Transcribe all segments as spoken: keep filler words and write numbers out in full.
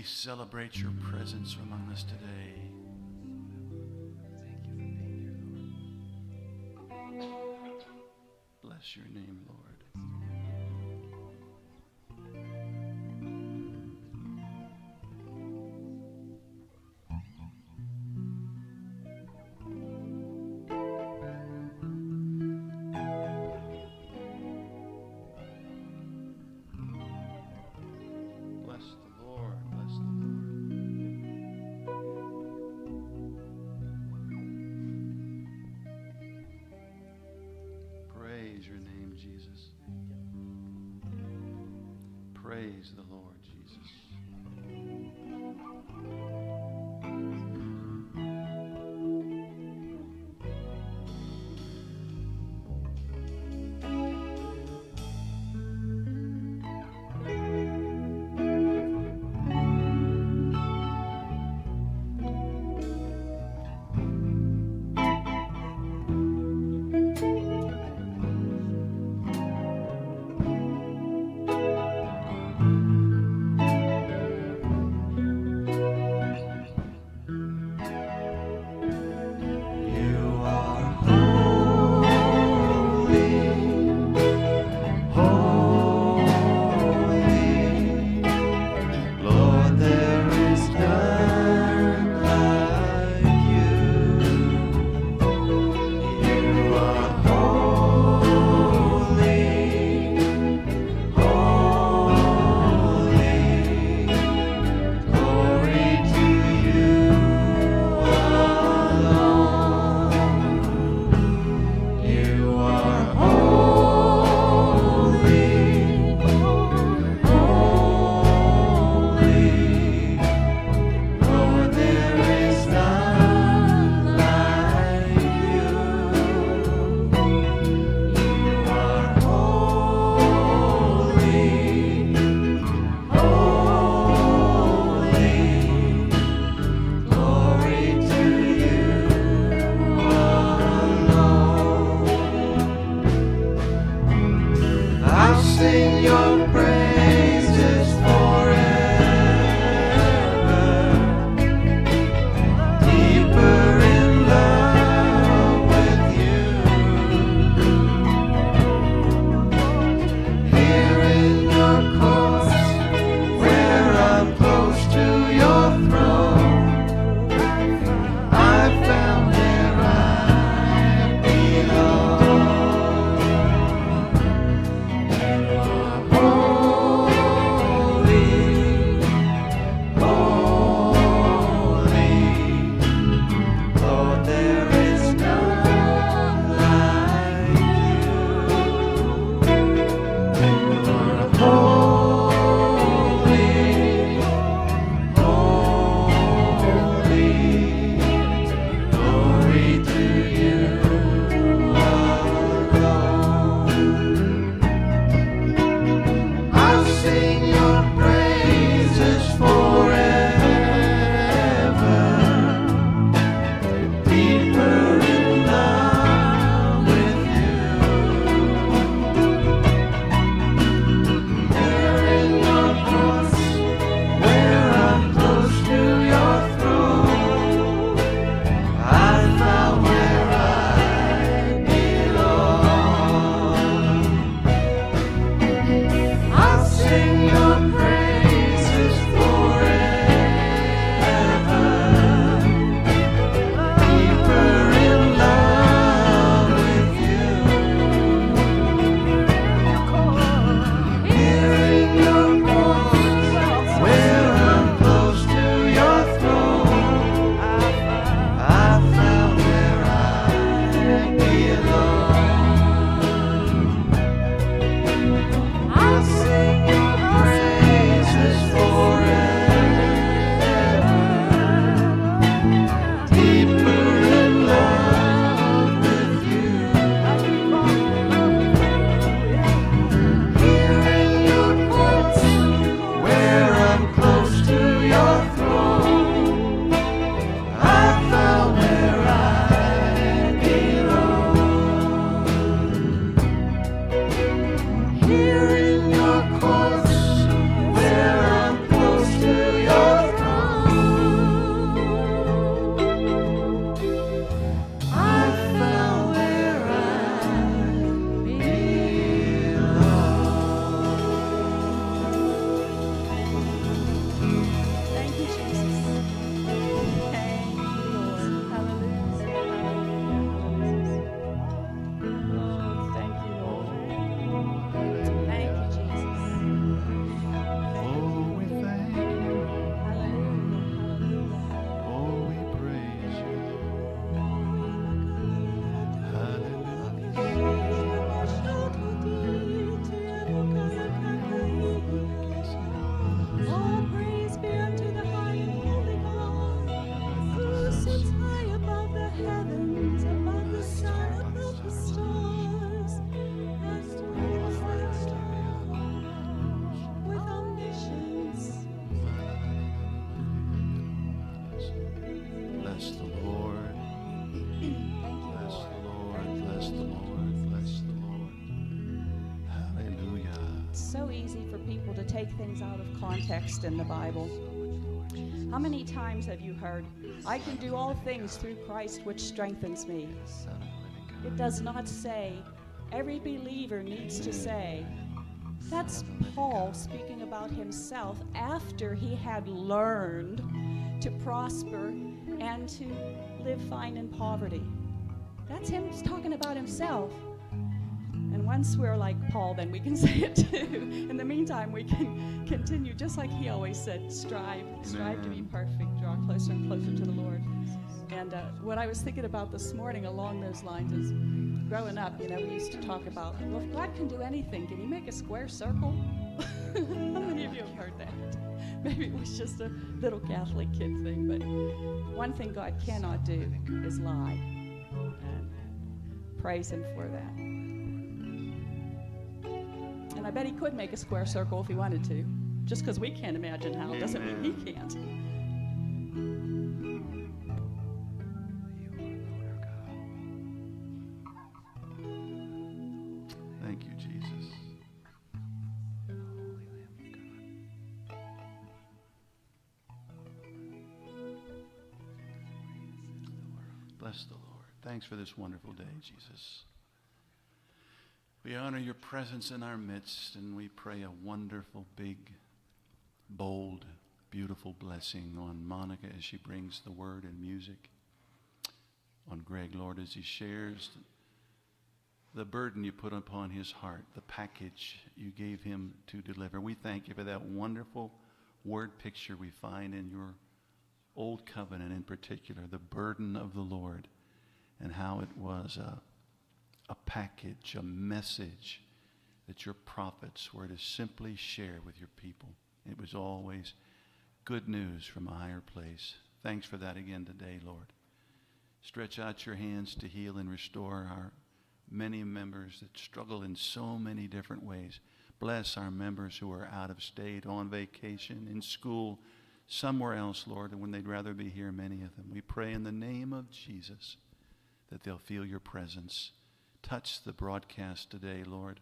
celebrate your presence among us today. Thank you for being here, Lord. Bless your name, Lord. Bless the Lord. Bless the Lord. Praise your name, Jesus. Praise the Lord, Jesus. Bless the Lord. Thank you, Bless Lord. the Lord. Thank you, Bless the Lord. Bless the Lord. Hallelujah. It's so easy for people to take things out of context in the Bible. How many times have you heard, I can do all things through Christ which strengthens me? It does not say, every believer needs to say. That's Paul speaking about himself after he had learned to prosper and to live fine in poverty. That's him talking about himself. And once we're like Paul, then we can say it too. In the meantime, we can continue, just like he always said, strive, strive to be perfect, draw closer and closer to the Lord. And uh, what I was thinking about this morning along those lines is, growing up, you know, we used to talk about, well, if God can do anything, can he make a square circle? How many of you have heard that? Maybe it was just a little Catholic kid thing, but one thing God cannot do is lie. And praise him for that. And I bet he could make a square circle if he wanted to. Just because we can't imagine how doesn't mean he can't. Thank you, Jesus. Bless the Lord. Thanks for this wonderful day, Jesus. We honor your presence in our midst, and we pray a wonderful, big, bold, beautiful blessing on Monica as she brings the word and music, on Greg, Lord, as he shares the burden you put upon his heart, the package you gave him to deliver. We thank you for that wonderful word picture we find in your Old Covenant, in particular, the burden of the Lord, and how it was a a package, a message that your prophets were to simply share with your people. It was always good news from a higher place. Thanks for that again today, Lord. Stretch out your hands to heal and restore our many members that struggle in so many different ways. Bless our members who are out of state, on vacation, in school, somewhere else, Lord, and when they'd rather be here, many of them. We pray in the name of Jesus that they'll feel your presence. Touch the broadcast today, Lord,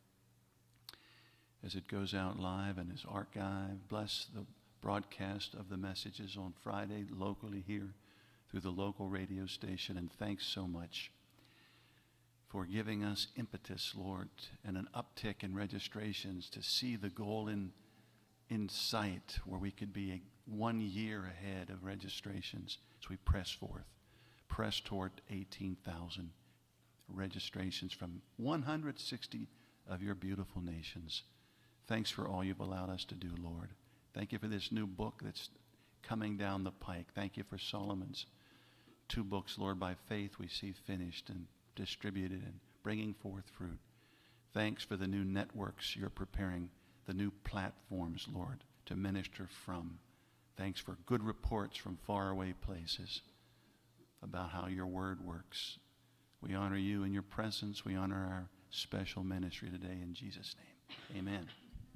as it goes out live and is archived. Bless the broadcast of the messages on Friday locally here through the local radio station. And thanks so much for giving us impetus, Lord, and an uptick in registrations to see the goal in, in sight, where we could be a, one year ahead of registrations as we press forth, press toward eighteen thousand. Registrations from one hundred sixty of your beautiful nations. Thanks for all you've allowed us to do, Lord. Thank you for this new book that's coming down the pike. Thank you for Solomon's two books, Lord. By faith we see finished and distributed and bringing forth fruit. Thanks for the new networks you're preparing, the new platforms, Lord, to minister from. Thanks for good reports from faraway places about how your word works. We honor you in your presence. We honor our special ministry today in Jesus' name. Amen.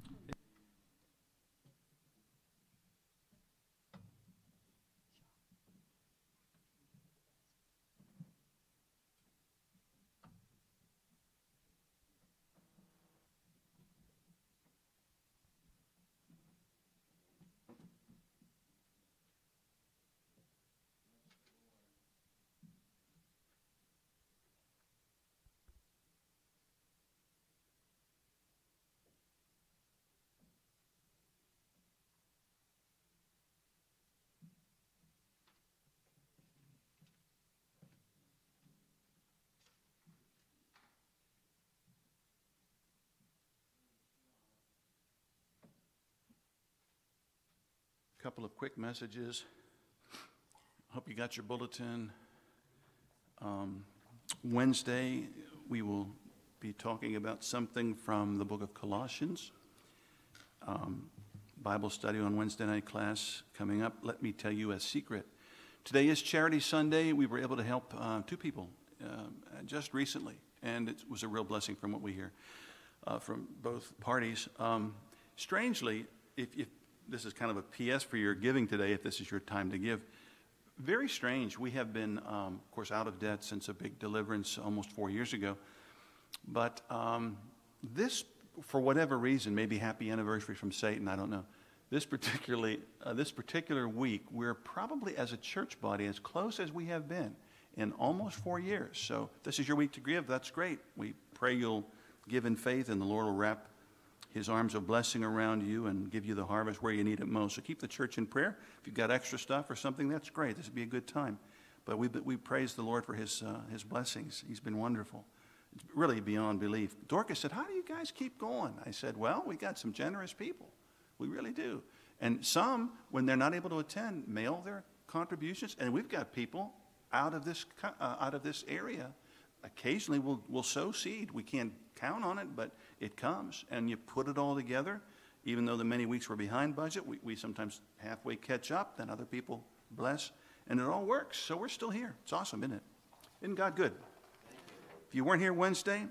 Couple of quick messages. Hope you got your bulletin. Um, Wednesday, we will be talking about something from the book of Colossians. Um, Bible study on Wednesday night class coming up. Let me tell you a secret. Today is Charity Sunday. We were able to help uh, two people uh, just recently, and it was a real blessing from what we hear uh, from both parties. Um, strangely, if, if this is kind of a P S for your giving today, if this is your time to give, very strange. We have been, um, of course, out of debt since a big deliverance almost four years ago. But um, this, for whatever reason, maybe happy anniversary from Satan, I don't know. This particularly, uh, this particular week, we're probably as a church body as close as we have been in almost four years. So this is your week to give. That's great. We pray you'll give in faith, and the Lord will wrap his arms of blessing around you and give you the harvest where you need it most. So keep the church in prayer. If you've got extra stuff or something, that's great. This would be a good time. But we we praise the Lord for his uh, his blessings. He's been wonderful. It's really beyond belief. Dorcas said, how do you guys keep going? I said, well, we got some generous people. We really do. And some, when they're not able to attend, mail their contributions. And we've got people out of this uh, out of this area. Occasionally we'll, we'll sow seed. We can't count on it, but it comes. And you put it all together. Even though the many weeks we're behind budget, we, we sometimes halfway catch up. Then other people bless. And it all works. So we're still here. It's awesome, isn't it? Isn't God good? If you weren't here Wednesday,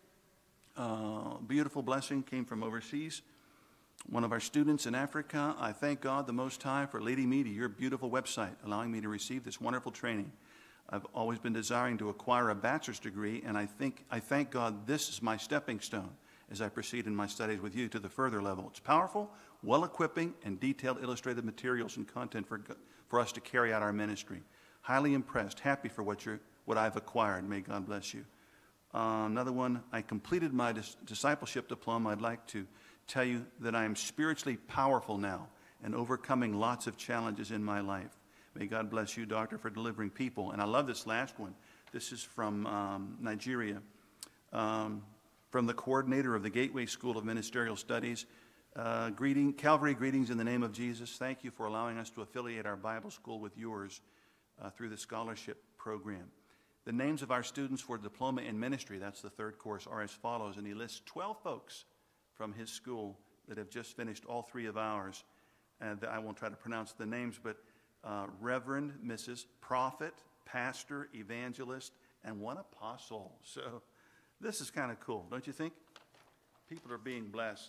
uh, beautiful blessing came from overseas. One of our students in Africa, I thank God the Most High for leading me to your beautiful website, allowing me to receive this wonderful training. I've always been desiring to acquire a bachelor's degree, and I think I thank God this is my stepping stone as I proceed in my studies with you to the further level. It's powerful, well-equipping, and detailed illustrated materials and content for, for us to carry out our ministry. Highly impressed, happy for what, you're, what I've acquired. May God bless you. Uh, another one, I completed my dis discipleship diploma. I'd like to tell you that I am spiritually powerful now and overcoming lots of challenges in my life. May God bless you, Doctor, for delivering people. And I love this last one. This is from um, Nigeria, um, from the coordinator of the Gateway School of Ministerial Studies. Uh, greeting, Calvary, greetings in the name of Jesus. Thank you for allowing us to affiliate our Bible school with yours uh, through the scholarship program. The names of our students for diploma in ministry, that's the third course, are as follows. And he lists twelve folks from his school that have just finished all three of ours. And I won't try to pronounce the names, but uh, Reverend, Missus Prophet, Pastor, Evangelist, and one apostle. So this is kind of cool, don't you think? People are being blessed.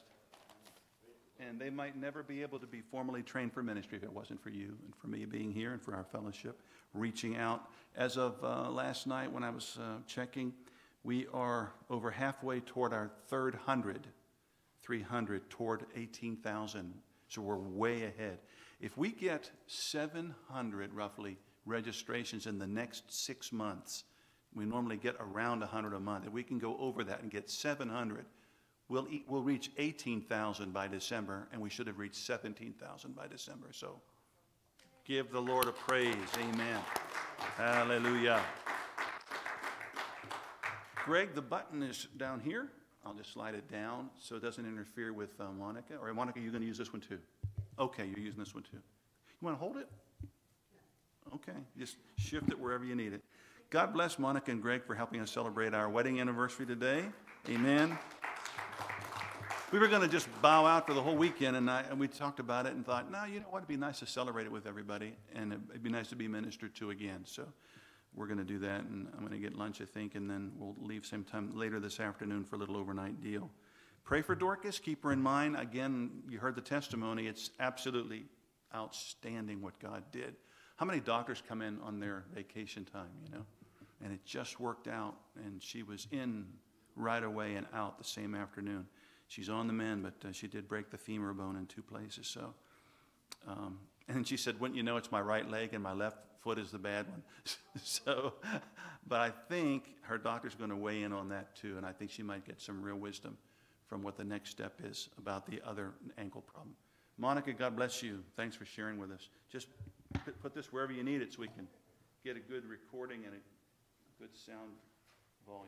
And they might never be able to be formally trained for ministry if it wasn't for you and for me being here and for our fellowship, reaching out. As of uh, last night when I was uh, checking, we are over halfway toward our third hundred, three hundred toward eighteen thousand. So we're way ahead. If we get seven hundred roughly registrations in the next six months, we normally get around one hundred a month. If we can go over that and get seven hundred, we'll, e we'll reach eighteen thousand by December, and we should have reached seventeen thousand by December. So give the Lord a praise. Amen. Hallelujah. Greg, the button is down here. I'll just slide it down so it doesn't interfere with uh, Monica. Or Monica, you're going to use this one too? Okay, you're using this one too. You want to hold it? Okay, just shift it wherever you need it. God bless Monica and Greg for helping us celebrate our wedding anniversary today. Amen. We were going to just bow out for the whole weekend, and, I, and we talked about it and thought, no, you know what, it'd be nice to celebrate it with everybody, and it'd be nice to be ministered to again. So we're going to do that, and I'm going to get lunch, I think, and then we'll leave sometime later this afternoon for a little overnight deal. Pray for Dorcas. Keep her in mind. Again, you heard the testimony. It's absolutely outstanding what God did. How many doctors come in on their vacation time, you know? And it just worked out, and she was in right away and out the same afternoon. She's on the mend, but uh, she did break the femur bone in two places. So, um, and she said, wouldn't you know, it's my right leg and my left foot is the bad one. So, but I think her doctor's going to weigh in on that too, and I think she might get some real wisdom from what the next step is about the other ankle problem. Monica, God bless you. Thanks for sharing with us. Just put this wherever you need it so we can get a good recording and a good sound volume.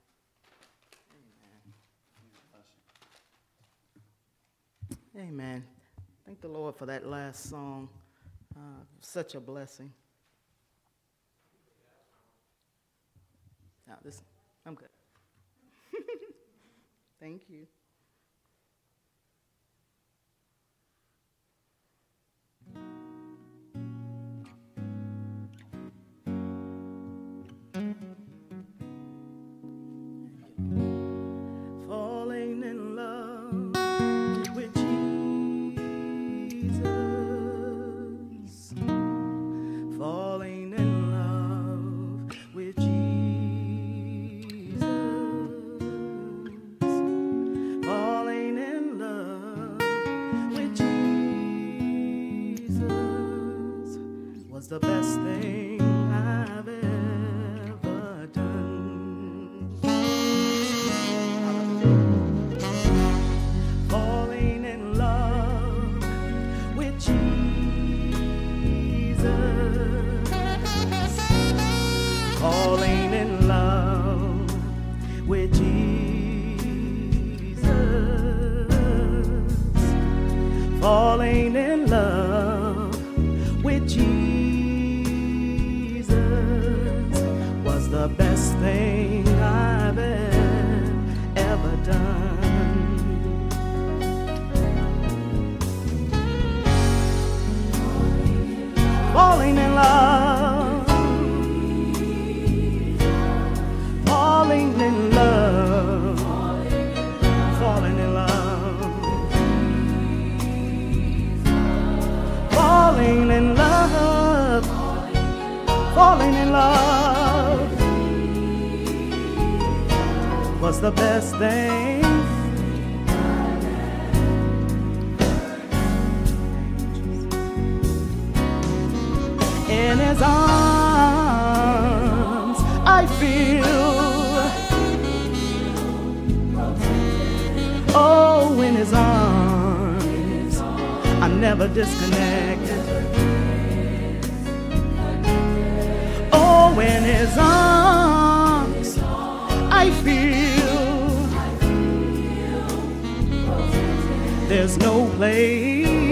Amen. Thank the Lord for that last song. Uh, such a blessing. Now, this, I'm good. Thank you. Falling in love with Jesus, falling was the best thing I've ever done. Falling in love with Jesus. Falling in love with Jesus. Falling in love with Jesus was the best thing I've ever done. Falling in love, falling in love, falling in love, falling in love, falling in love was the best thing. In his arms I feel, oh, in his arms I'm never disconnected. Oh, in his arms I feel there's no place.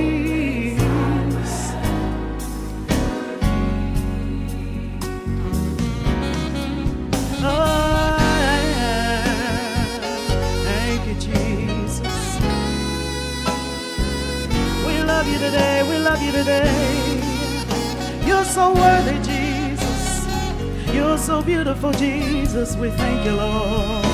Today, we love you today. You're so worthy, Jesus. You're so beautiful, Jesus. We thank you, Lord.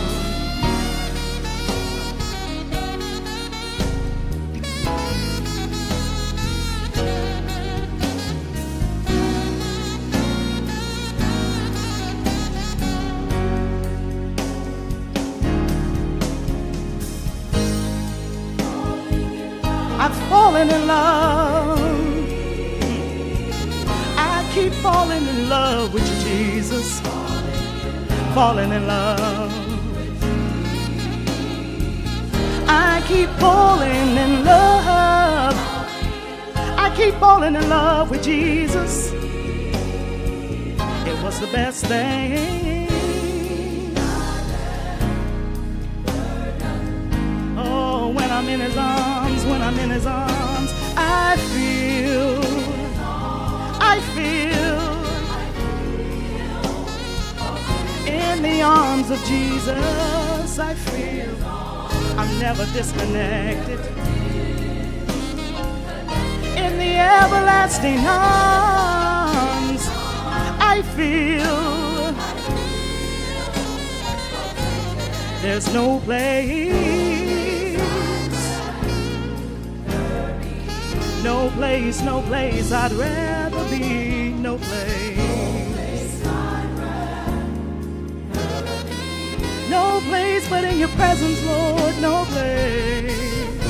I've fallen in love. I keep falling in love with you, Jesus. Falling in love. I keep falling in love. I keep falling in love with Jesus. It was the best thing. Oh, when I'm in his arms, when I'm in his arms, I feel, I feel, in the arms of Jesus, I feel, I'm never disconnected. In the everlasting arms, I feel, there's no place. No place, no place I'd rather be, no place. No place but in your presence, Lord, no place.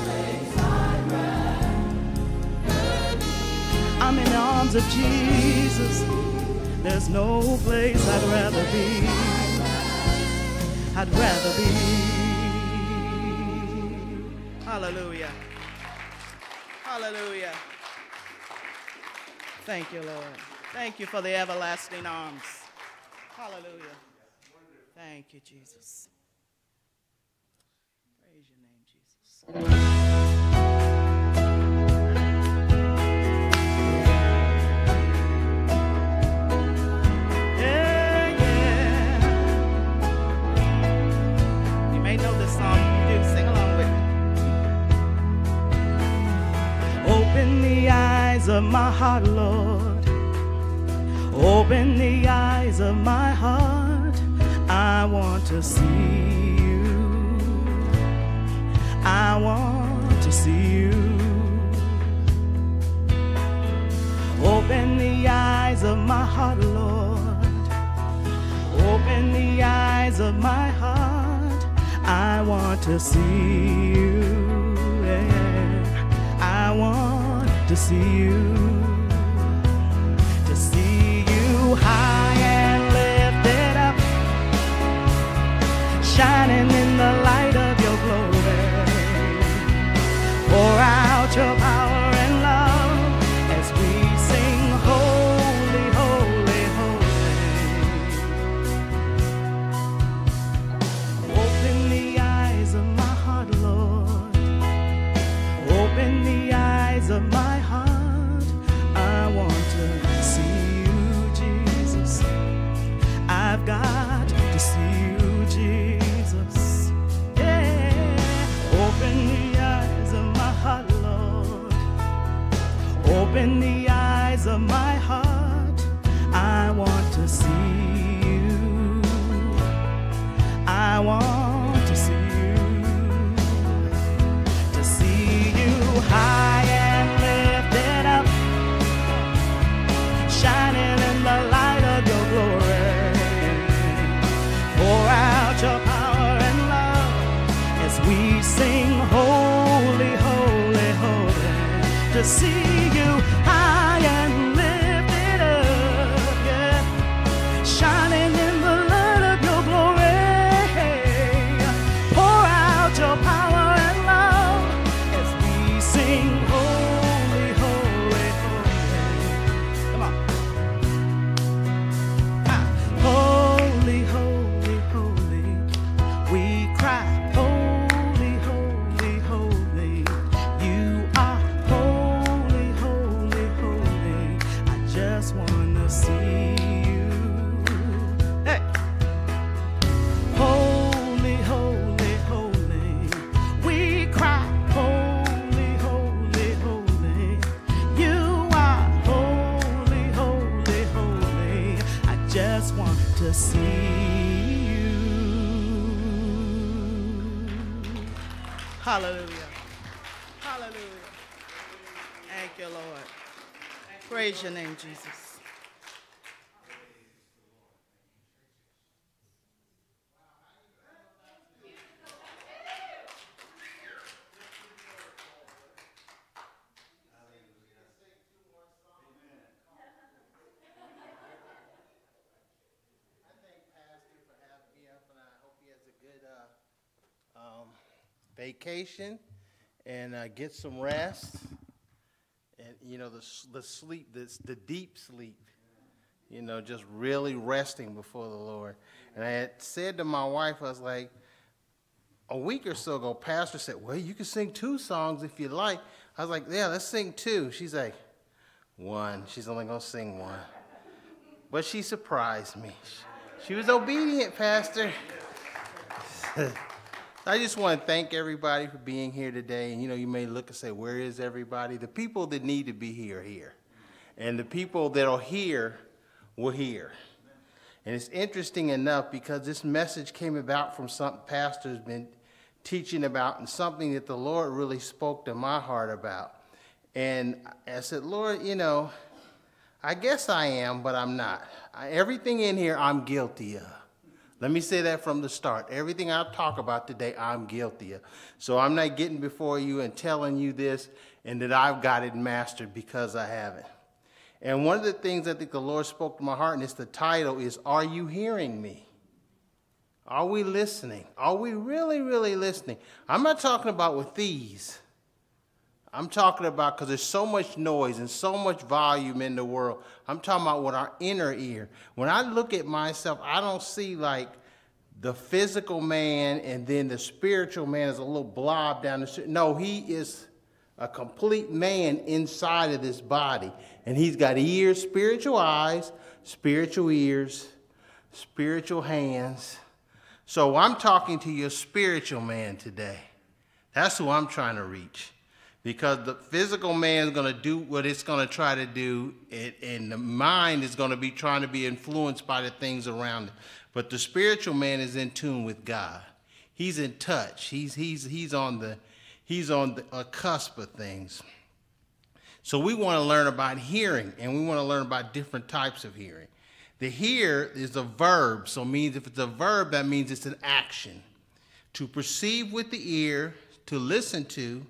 I'm in the arms of Jesus. There's no place I'd rather be. I'd rather be. Hallelujah. Hallelujah. Thank you, Lord. Thank you for the everlasting arms. Hallelujah. Thank you, Jesus. Praise your name, Jesus. Yeah, yeah. You may know this song. You do. Sing along with me. Open the eyes of my heart, Lord. Open the eyes of my heart. I want to see you. I want to see you. Open the eyes of my heart, Lord. Open the eyes of my heart. I want to see you. Yeah. I want to see you. of my heart, I want to see you. I want to see you. To see you high and lifted up, shining in the light of your glory. Pour out your power and love as we sing holy, holy, holy. To see you high and lifted up, yeah, shining in the light of your glory. Pour out your power and love as we sing holy, holy, holy. Come on. Ah. Holy, holy, holy. We cry, holy, holy, holy. You are holy, holy, holy. I just wanna see you. Hey. Holy, holy, holy. We cry, holy, holy, holy. You are holy, holy, holy. I just want to see you. Hallelujah. Hallelujah. Thank you, Lord. Praise your name, Jesus. Um, vacation and uh, get some rest, and you know the s- the sleep, this the deep sleep, you know, just really resting before the Lord. And I had said to my wife, I was like, a week or so ago, Pastor said, "Well, you can sing two songs if you like." I was like, "Yeah, let's sing two." She's like, "One." She's only gonna sing one, but she surprised me. She was obedient, Pastor. I just want to thank everybody for being here today. And, you know, you may look and say, where is everybody? The people that need to be here are here. And the people that are here will hear. And it's interesting enough because this message came about from something Pastor's been teaching about and something that the Lord really spoke to my heart about. And I said, Lord, you know, I guess I am, but I'm not. I, everything in here I'm guilty of. Let me say that from the start. Everything I talk about today, I'm guilty of. So I'm not getting before you and telling you this and that I've got it mastered, because I haven't. And one of the things I think the Lord spoke to my heart, and it's the title, is, Are You Hearing Me? Are we listening? Are we really, really listening? I'm not talking about with these. I'm talking about, because there's so much noise and so much volume in the world, I'm talking about with our inner ear. When I look at myself, I don't see like the physical man and then the spiritual man is a little blob down the street. No, he is a complete man inside of this body. And he's got ears, spiritual eyes, spiritual ears, spiritual hands. So I'm talking to your spiritual man today. That's who I'm trying to reach. Because the physical man is going to do what it's going to try to do, and, and the mind is going to be trying to be influenced by the things around it. But the spiritual man is in tune with God. He's in touch. He's, he's, he's on the, he's on the a cusp of things. So we want to learn about hearing, and we want to learn about different types of hearing. The hear is a verb, so it means if it's a verb, that means it's an action. To perceive with the ear, to listen to,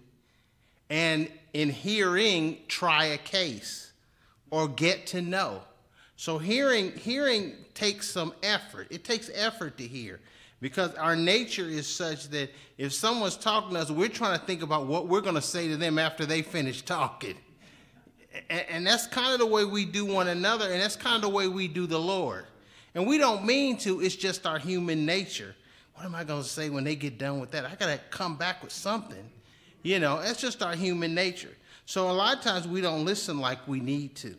and in hearing, try a case or get to know. So hearing, hearing takes some effort. It takes effort to hear, because our nature is such that if someone's talking to us, we're trying to think about what we're going to say to them after they finish talking. And, and that's kind of the way we do one another, and that's kind of the way we do the Lord. And we don't mean to. It's just our human nature. What am I going to say when they get done with that? I got to come back with something. You know, that's just our human nature. So a lot of times we don't listen like we need to.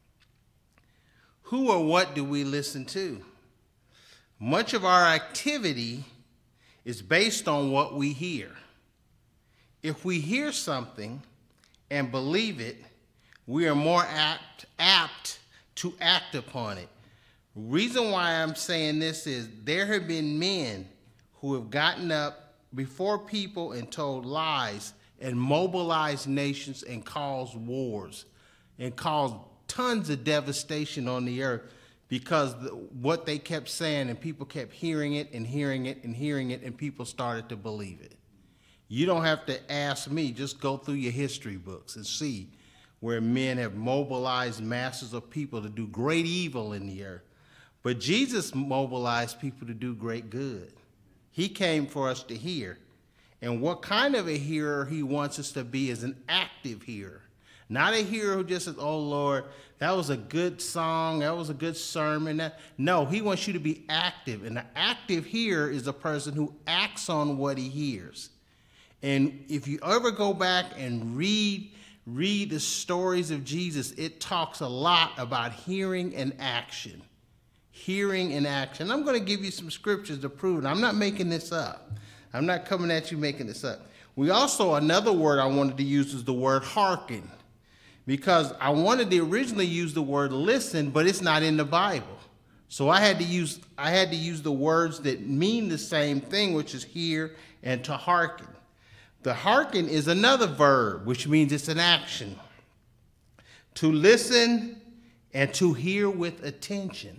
Who or what do we listen to? Much of our activity is based on what we hear. If we hear something and believe it, we are more apt, apt to act upon it. Reason why I'm saying this is there have been men who have gotten up before people and told lies and mobilized nations and caused wars and caused tons of devastation on the earth because the, what they kept saying, and people kept hearing it and hearing it and hearing it, and people started to believe it. You don't have to ask me, just go through your history books and see where men have mobilized masses of people to do great evil in the earth. But Jesus mobilized people to do great good. He came for us to hear. And what kind of a hearer he wants us to be is an active hearer. Not a hearer who just says, oh, Lord, that was a good song, that was a good sermon. That, no, he wants you to be active. And an active hearer is a person who acts on what he hears. And if you ever go back and read, read the stories of Jesus, it talks a lot about hearing and action. Hearing and action. I'm going to give you some scriptures to prove it. I'm not making this up. I'm not coming at you making this up. We also, another word I wanted to use is the word hearken, because I wanted to originally use the word listen, but it's not in the Bible. So I had to use, I had to use the words that mean the same thing, which is hear and to hearken. The hearken is another verb, which means it's an action. To listen and to hear with attention.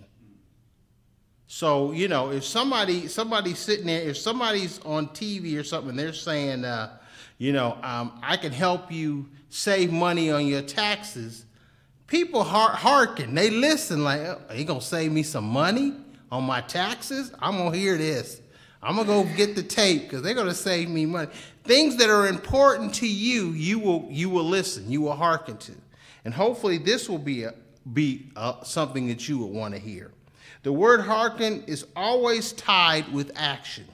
So, you know, if somebody, somebody's sitting there, if somebody's on T V or something, they're saying, uh, you know, um, I can help you save money on your taxes, people hearken. They listen like, oh, are you going to save me some money on my taxes? I'm going to hear this. I'm going to go get the tape because they're going to save me money. Things that are important to you, you will, you will listen, you will hearken to. And hopefully this will be, a, be a, something that you would want to hear. The word hearken is always tied with action.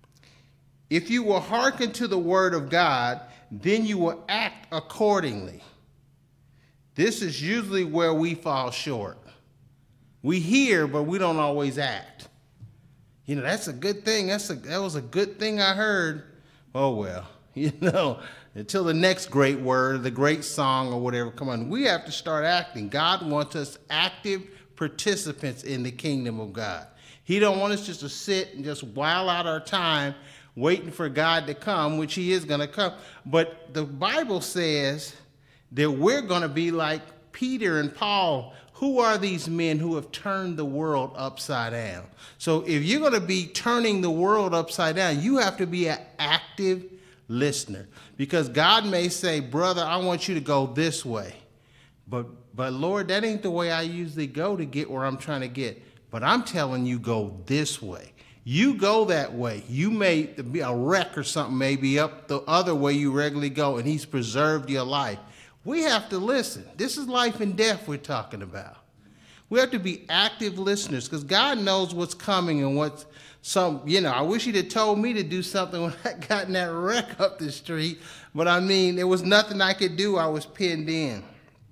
If you will hearken to the word of God, then you will act accordingly. This is usually where we fall short. We hear, but we don't always act. You know, that's a good thing. That's a, that was a good thing I heard. Oh, well, you know, until the next great word, the great song or whatever, come on. We have to start acting. God wants us active participants in the kingdom of God. He don't want us just to sit and just while out our time waiting for God to come, which he is going to come. But the Bible says that we're going to be like Peter and Paul. Who are these men who have turned the world upside down? So if you're going to be turning the world upside down, you have to be an active listener, because God may say, brother, I want you to go this way. But But Lord, that ain't the way I usually go to get where I'm trying to get. But I'm telling you, go this way. You go that way. You may be a wreck or something, maybe up the other way you regularly go, and he's preserved your life. We have to listen. This is life and death we're talking about. We have to be active listeners, because God knows what's coming and what's some, you know, I wish he'd have told me to do something when I got in that wreck up the street. But I mean, there was nothing I could do. I was pinned in.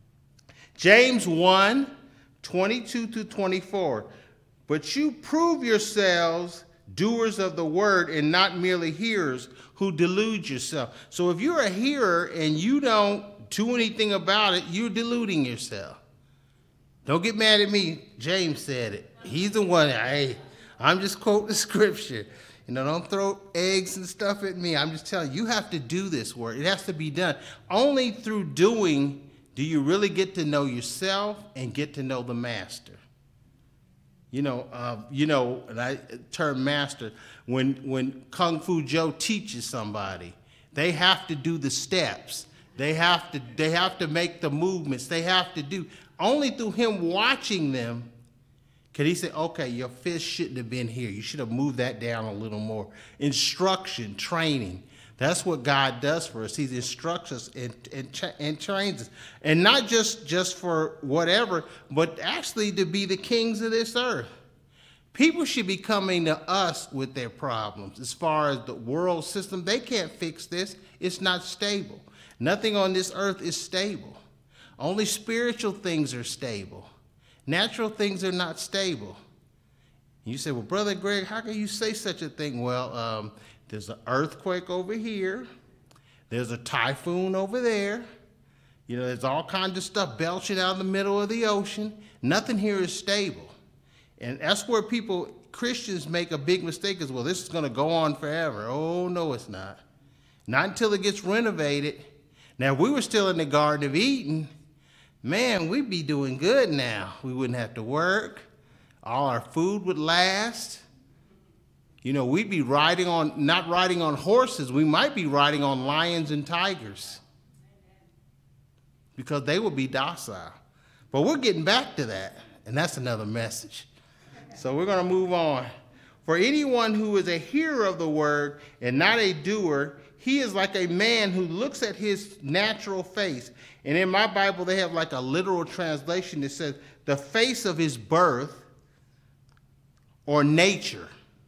James one, twenty-two through twenty-four. But you prove yourselves doers of the word and not merely hearers who delude yourself. So if you're a hearer and you don't do anything about it, you're deluding yourself. Don't get mad at me. James said it. He's the one. Hey, I'm just quoting the scripture. You know, don't throw eggs and stuff at me. I'm just telling you, you have to do this work. It has to be done. Only through doing do you really get to know yourself and get to know the master. You know, uh, you know, and I term master, when, when Kung Fu Joe teaches somebody, they have to do the steps. They have to, they have to make the movements. They have to do. Only through him watching them can he say, okay, your fist shouldn't have been here. You should have moved that down a little more. Instruction, training. That's what God does for us. He instructs us and, and, and trains us. And not just, just for whatever, but actually to be the kings of this earth. People should be coming to us with their problems. As far as the world system, they can't fix this. It's not stable. Nothing on this earth is stable. Only spiritual things are stable. Natural things are not stable. You say, well, Brother Greg, how can you say such a thing? Well, um, there's an earthquake over here. There's a typhoon over there. You know, there's all kinds of stuff belching out in the middle of the ocean. Nothing here is stable. And that's where people, Christians, make a big mistake is, well, this is going to go on forever. Oh, no, it's not. Not until it gets renovated. Now, if we were still in the Garden of Eden, man, we'd be doing good now. We wouldn't have to work. All our food would last. You know, we'd be riding on, not riding on horses. We might be riding on lions and tigers because they would be docile. But we're getting back to that, and that's another message. So we're going to move on. For anyone who is a hearer of the word and not a doer, he is like a man who looks at his natural face. And in my Bible, they have like a literal translation that says the face of his birth or nature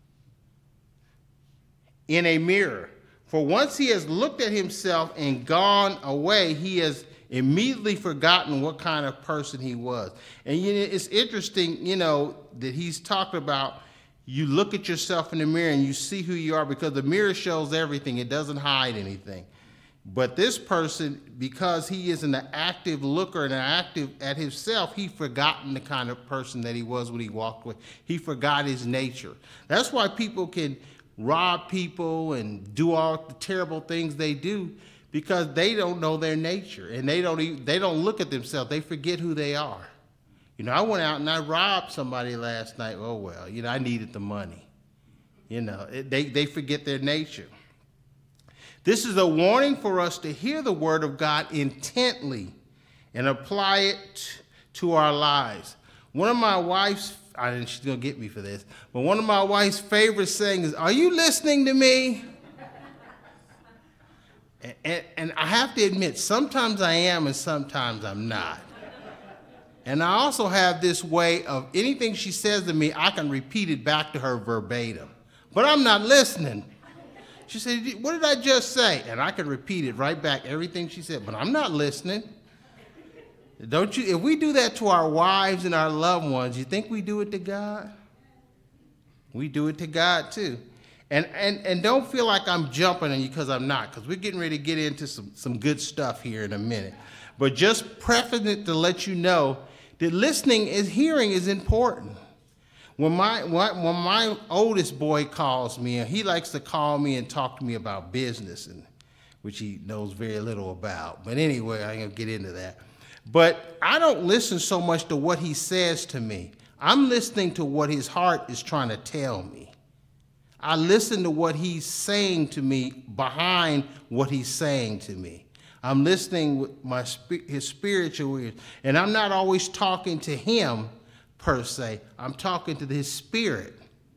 in a mirror. For once he has looked at himself and gone away, he has immediately forgotten what kind of person he was. And you know, it's interesting, you know, that he's talking about you look at yourself in the mirror and you see who you are, because the mirror shows everything. It doesn't hide anything. But this person, because he is an active looker and an active at himself, he forgotten the kind of person that he was when he walked with. He forgot his nature. That's why people can rob people and do all the terrible things they do, because they don't know their nature, and they don't even, they don't look at themselves. They forget who they are. You know, I went out and I robbed somebody last night. Oh, well, you know, I needed the money. You know, it, they, they forget their nature. This is a warning for us to hear the word of God intently and apply it to our lives. One of my wife's, I didn't, she's going to get me for this, but one of my wife's favorite sayings is, "Are you listening to me?" and, and, and I have to admit, sometimes I am and sometimes I'm not. And I also have this way of anything she says to me, I can repeat it back to her verbatim. But I'm not listening. She said, "What did I just say?" And I can repeat it right back, everything she said, but I'm not listening. Don't you? If we do that to our wives and our loved ones, you think we do it to God? We do it to God too. And, and, and don't feel like I'm jumping on you, because I'm not, because we're getting ready to get into some, some good stuff here in a minute. But just prefacing it to let you know that listening is hearing is important. When my, when my oldest boy calls me, and he likes to call me and talk to me about business, and which he knows very little about. But anyway, I ain't gonna get into that. But I don't listen so much to what he says to me. I'm listening to what his heart is trying to tell me. I listen to what he's saying to me behind what he's saying to me. I'm listening with my his spiritual ears. And I'm not always talking to him per se. I'm talking to his spirit.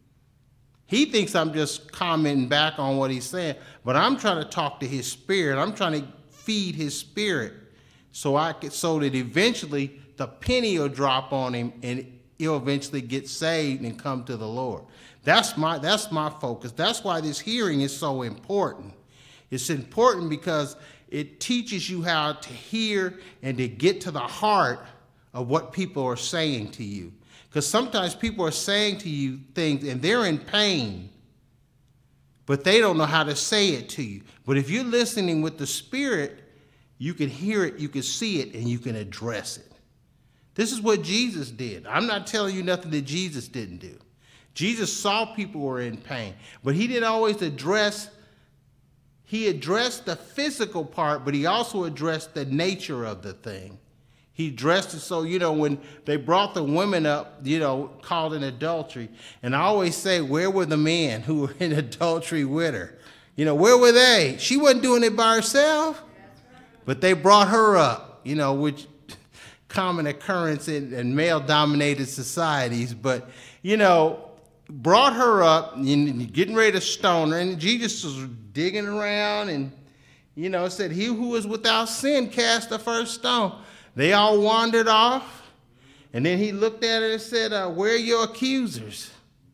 He thinks I'm just commenting back on what he's saying, but I'm trying to talk to his spirit. I'm trying to feed his spirit so I could, so that eventually the penny will drop on him and he'll eventually get saved and come to the Lord. That's my, that's my focus. That's why this hearing is so important. It's important because it teaches you how to hear and to get to the heart of what people are saying to you. Because sometimes people are saying to you things and they're in pain, but they don't know how to say it to you. But if you're listening with the Spirit, you can hear it, you can see it, and you can address it. This is what Jesus did. I'm not telling you nothing that Jesus didn't do. Jesus saw people who were in pain, but he didn't always address, he addressed the physical part, but he also addressed the nature of the thing. He dressed it so, you know, when they brought the women up, you know, called in adultery. And I always say, where were the men who were in adultery with her? You know, where were they? She wasn't doing it by herself. But they brought her up, you know, which common occurrence in, in male-dominated societies. But, you know, brought her up, and getting ready to stone her. And Jesus was digging around and, you know, said, "He who is without sin cast the first stone." They all wandered off, and then he looked at her and said, uh, "Where are your accusers?"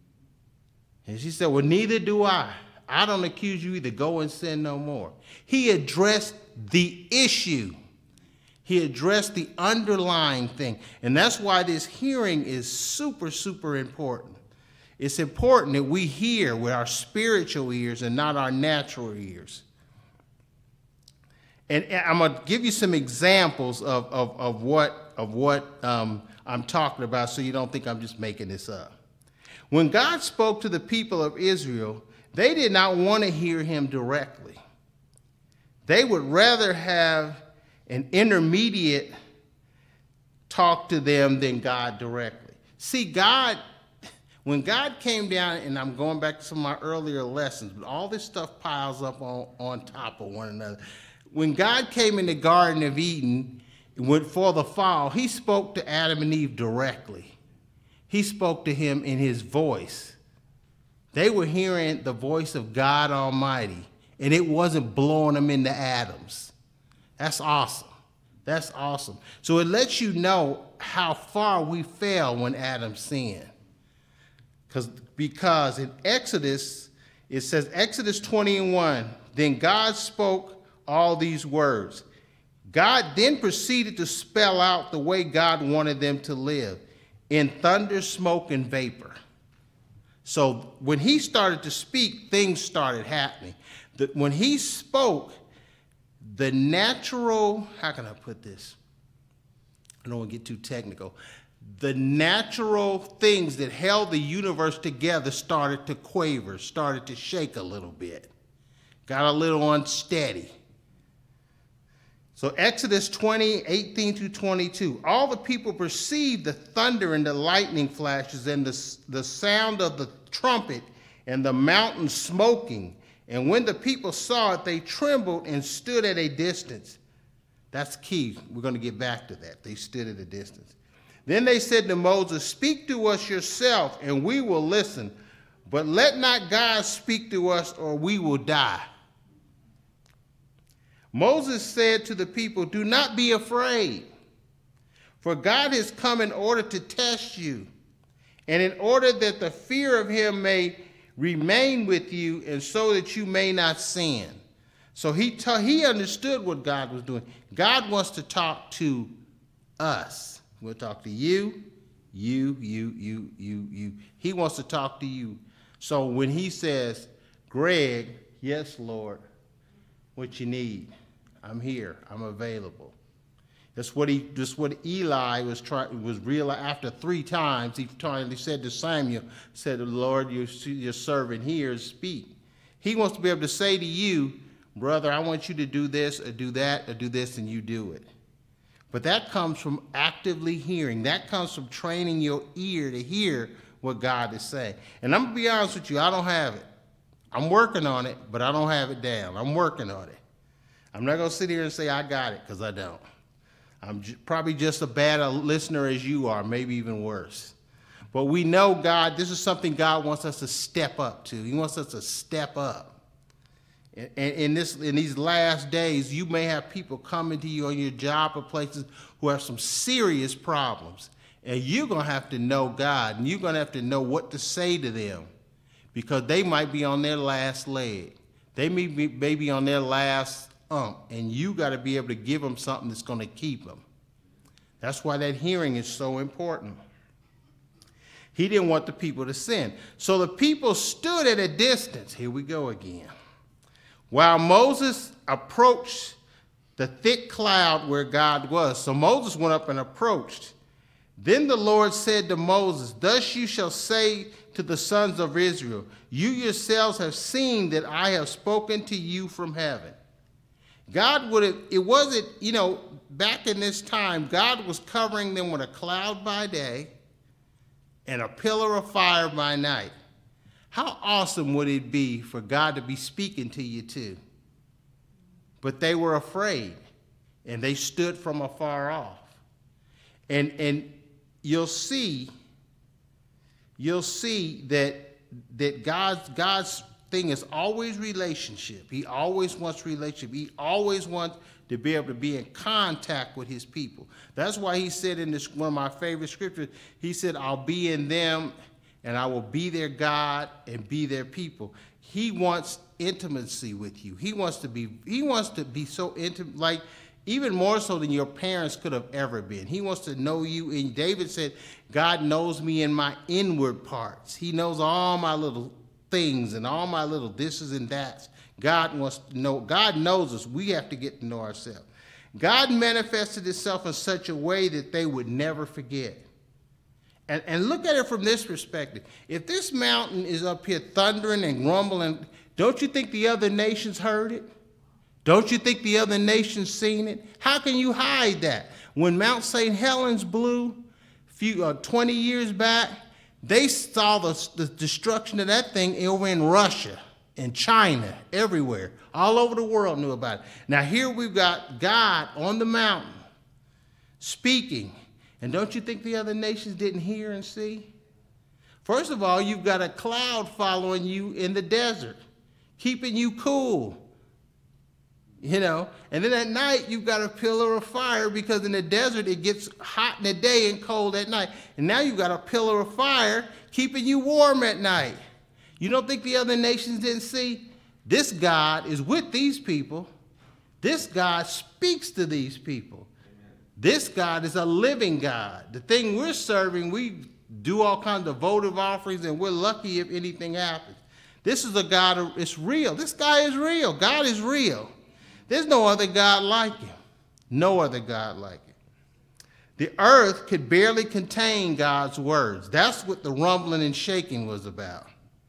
And she said, "Well, neither do I. I don't accuse you either. Go and sin no more." He addressed the issue. He addressed the underlying thing. And that's why this hearing is super, super important. It's important that we hear with our spiritual ears and not our natural ears. And, and I'm going to give you some examples of, of, of what, of what um, I'm talking about so you don't think I'm just making this up. When God spoke to the people of Israel, they did not want to hear him directly. They would rather have an intermediate talk to them than God directly. See, God, when God came down, and I'm going back to some of my earlier lessons, but all this stuff piles up on, on top of one another. When God came in the Garden of Eden went for the fall, he spoke to Adam and Eve directly. He spoke to him in his voice. They were hearing the voice of God Almighty, and it wasn't blowing them into atoms. That's awesome. That's awesome. So it lets you know how far we fell when Adam sinned. Because because in Exodus, it says, Exodus twenty and one, then God spoke all these words. God then proceeded to spell out the way God wanted them to live, in thunder, smoke, and vapor. So when he started to speak, things started happening. The, when he spoke, the natural, how can I put this? I don't want to get too technical. The natural things that held the universe together started to quaver, started to shake a little bit, got a little unsteady. So Exodus twenty, eighteen through twenty-two, all the people perceived the thunder and the lightning flashes and the, the sound of the trumpet and the mountain smoking. And when the people saw it, they trembled and stood at a distance. That's key. We're going to get back to that. They stood at a distance. Then they said to Moses, speak to us yourself, and we will listen. But let not God speak to us, or we will die. Moses said to the people, do not be afraid, for God has come in order to test you, and in order that the fear of him may remain with you, and so that you may not sin. So he, ta- he understood what God was doing. God wants to talk to us. We'll talk to you, you, you, you, you, you. He wants to talk to you. So when he says, Greg, yes, Lord, what you need? I'm here. I'm available. That's what he. That's what Eli was trying. Was real after three times. He finally said to Samuel, "said the Lord, your your servant hears. Speak." He wants to be able to say to you, brother, I want you to do this or do that or do this, and you do it. But that comes from actively hearing. That comes from training your ear to hear what God is saying. And I'm gonna be honest with you, I don't have it. I'm working on it, but I don't have it down. I'm working on it. I'm not going to sit here and say I got it, because I don't. I'm j- probably just as bad a listener as you are, maybe even worse. But we know God, this is something God wants us to step up to. He wants us to step up. And in, this, in these last days, you may have people coming to you on your job or places who have some serious problems. And you're going to have to know God, and you're going to have to know what to say to them, because they might be on their last leg. They may be, may be on their last ump, and you got to be able to give them something that's going to keep them. That's why that hearing is so important. He didn't want the people to sin. So the people stood at a distance. Here we go again. While Moses approached the thick cloud where God was. So Moses went up and approached. Then the Lord said to Moses, thus you shall say to the sons of Israel, you yourselves have seen that I have spoken to you from heaven. God would have, it wasn't, you know, back in this time, God was covering them with a cloud by day and a pillar of fire by night. How awesome would it be for God to be speaking to you too? But they were afraid, and they stood from afar off. And, and you'll see, you'll see that, that God's, God's thing is always relationship. He always wants relationship. He always wants to be able to be in contact with his people. That's why he said in this, one of my favorite scriptures, he said, I'll be in them and I will be their God and be their people. He wants intimacy with you. He wants to be, he wants to be so intimate, like even more so than your parents could have ever been. He wants to know you. And David said, God knows me in my inward parts. He knows all my little things and all my little thises and that's. God wants to know, God knows us. We have to get to know ourselves. God manifested himself in such a way that they would never forget. And, and look at it from this perspective. If this mountain is up here thundering and grumbling, don't you think the other nations heard it? Don't you think the other nations seen it? How can you hide that? When Mount Saint Helens blew a few, uh, twenty years back, they saw the, the destruction of that thing over in Russia, in China, everywhere. All over the world knew about it. Now here we've got God on the mountain speaking. And don't you think the other nations didn't hear and see? First of all, you've got a cloud following you in the desert, keeping you cool. You know, and then at night you've got a pillar of fire, because in the desert it gets hot in the day and cold at night. And now you've got a pillar of fire keeping you warm at night. You don't think the other nations didn't see? This God is with these people. This God speaks to these people. This God is a living God. The thing we're serving, we do all kinds of votive offerings, and we're lucky if anything happens. This is a God, it's real. This guy is real. God is real. There's no other God like him. No other God like him. The earth could barely contain God's words. That's what the rumbling and shaking was about.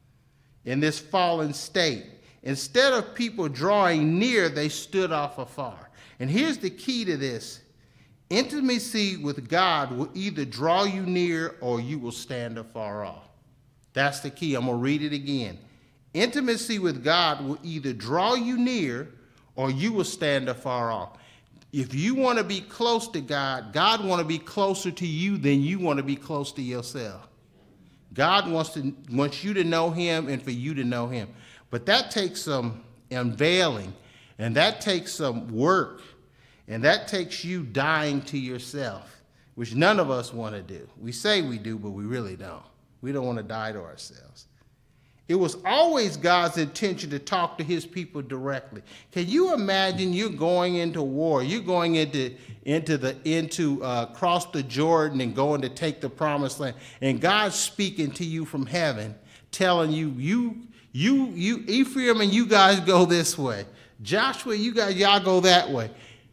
In this fallen state, instead of people drawing near, they stood off afar. And here's the key to this. Intimacy with God will either draw you near or you will stand afar off. That's the key. I'm going to read it again. Intimacy with God will either draw you near or you will stand afar off. If you want to be close to God, God wants to be closer to you than you want to be close to yourself. God wants to wants you to know him and for you to know him. But that takes some unveiling, and that takes some work, and that takes you dying to yourself, which none of us want to do. We say we do, but we really don't. We don't want to die to ourselves. It was always God's intention to talk to his people directly. Can you imagine you're going into war, you're going into into the into uh, cross the Jordan and going to take the promised land, and God's speaking to you from heaven, telling you, you, you, you, Ephraim, and you guys go this way. Joshua, you guys, y'all go that way.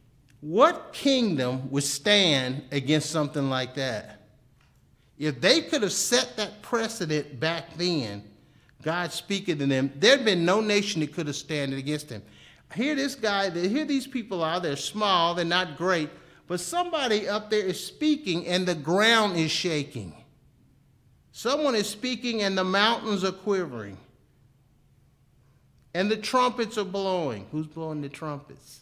What kingdom would stand against something like that? If they could have set that precedent back then, God speaking to them, there'd been no nation that could have stood against him. Here this guy, here these people are, they're small, they're not great, but somebody up there is speaking and the ground is shaking. Someone is speaking and the mountains are quivering. And the trumpets are blowing. Who's blowing the trumpets?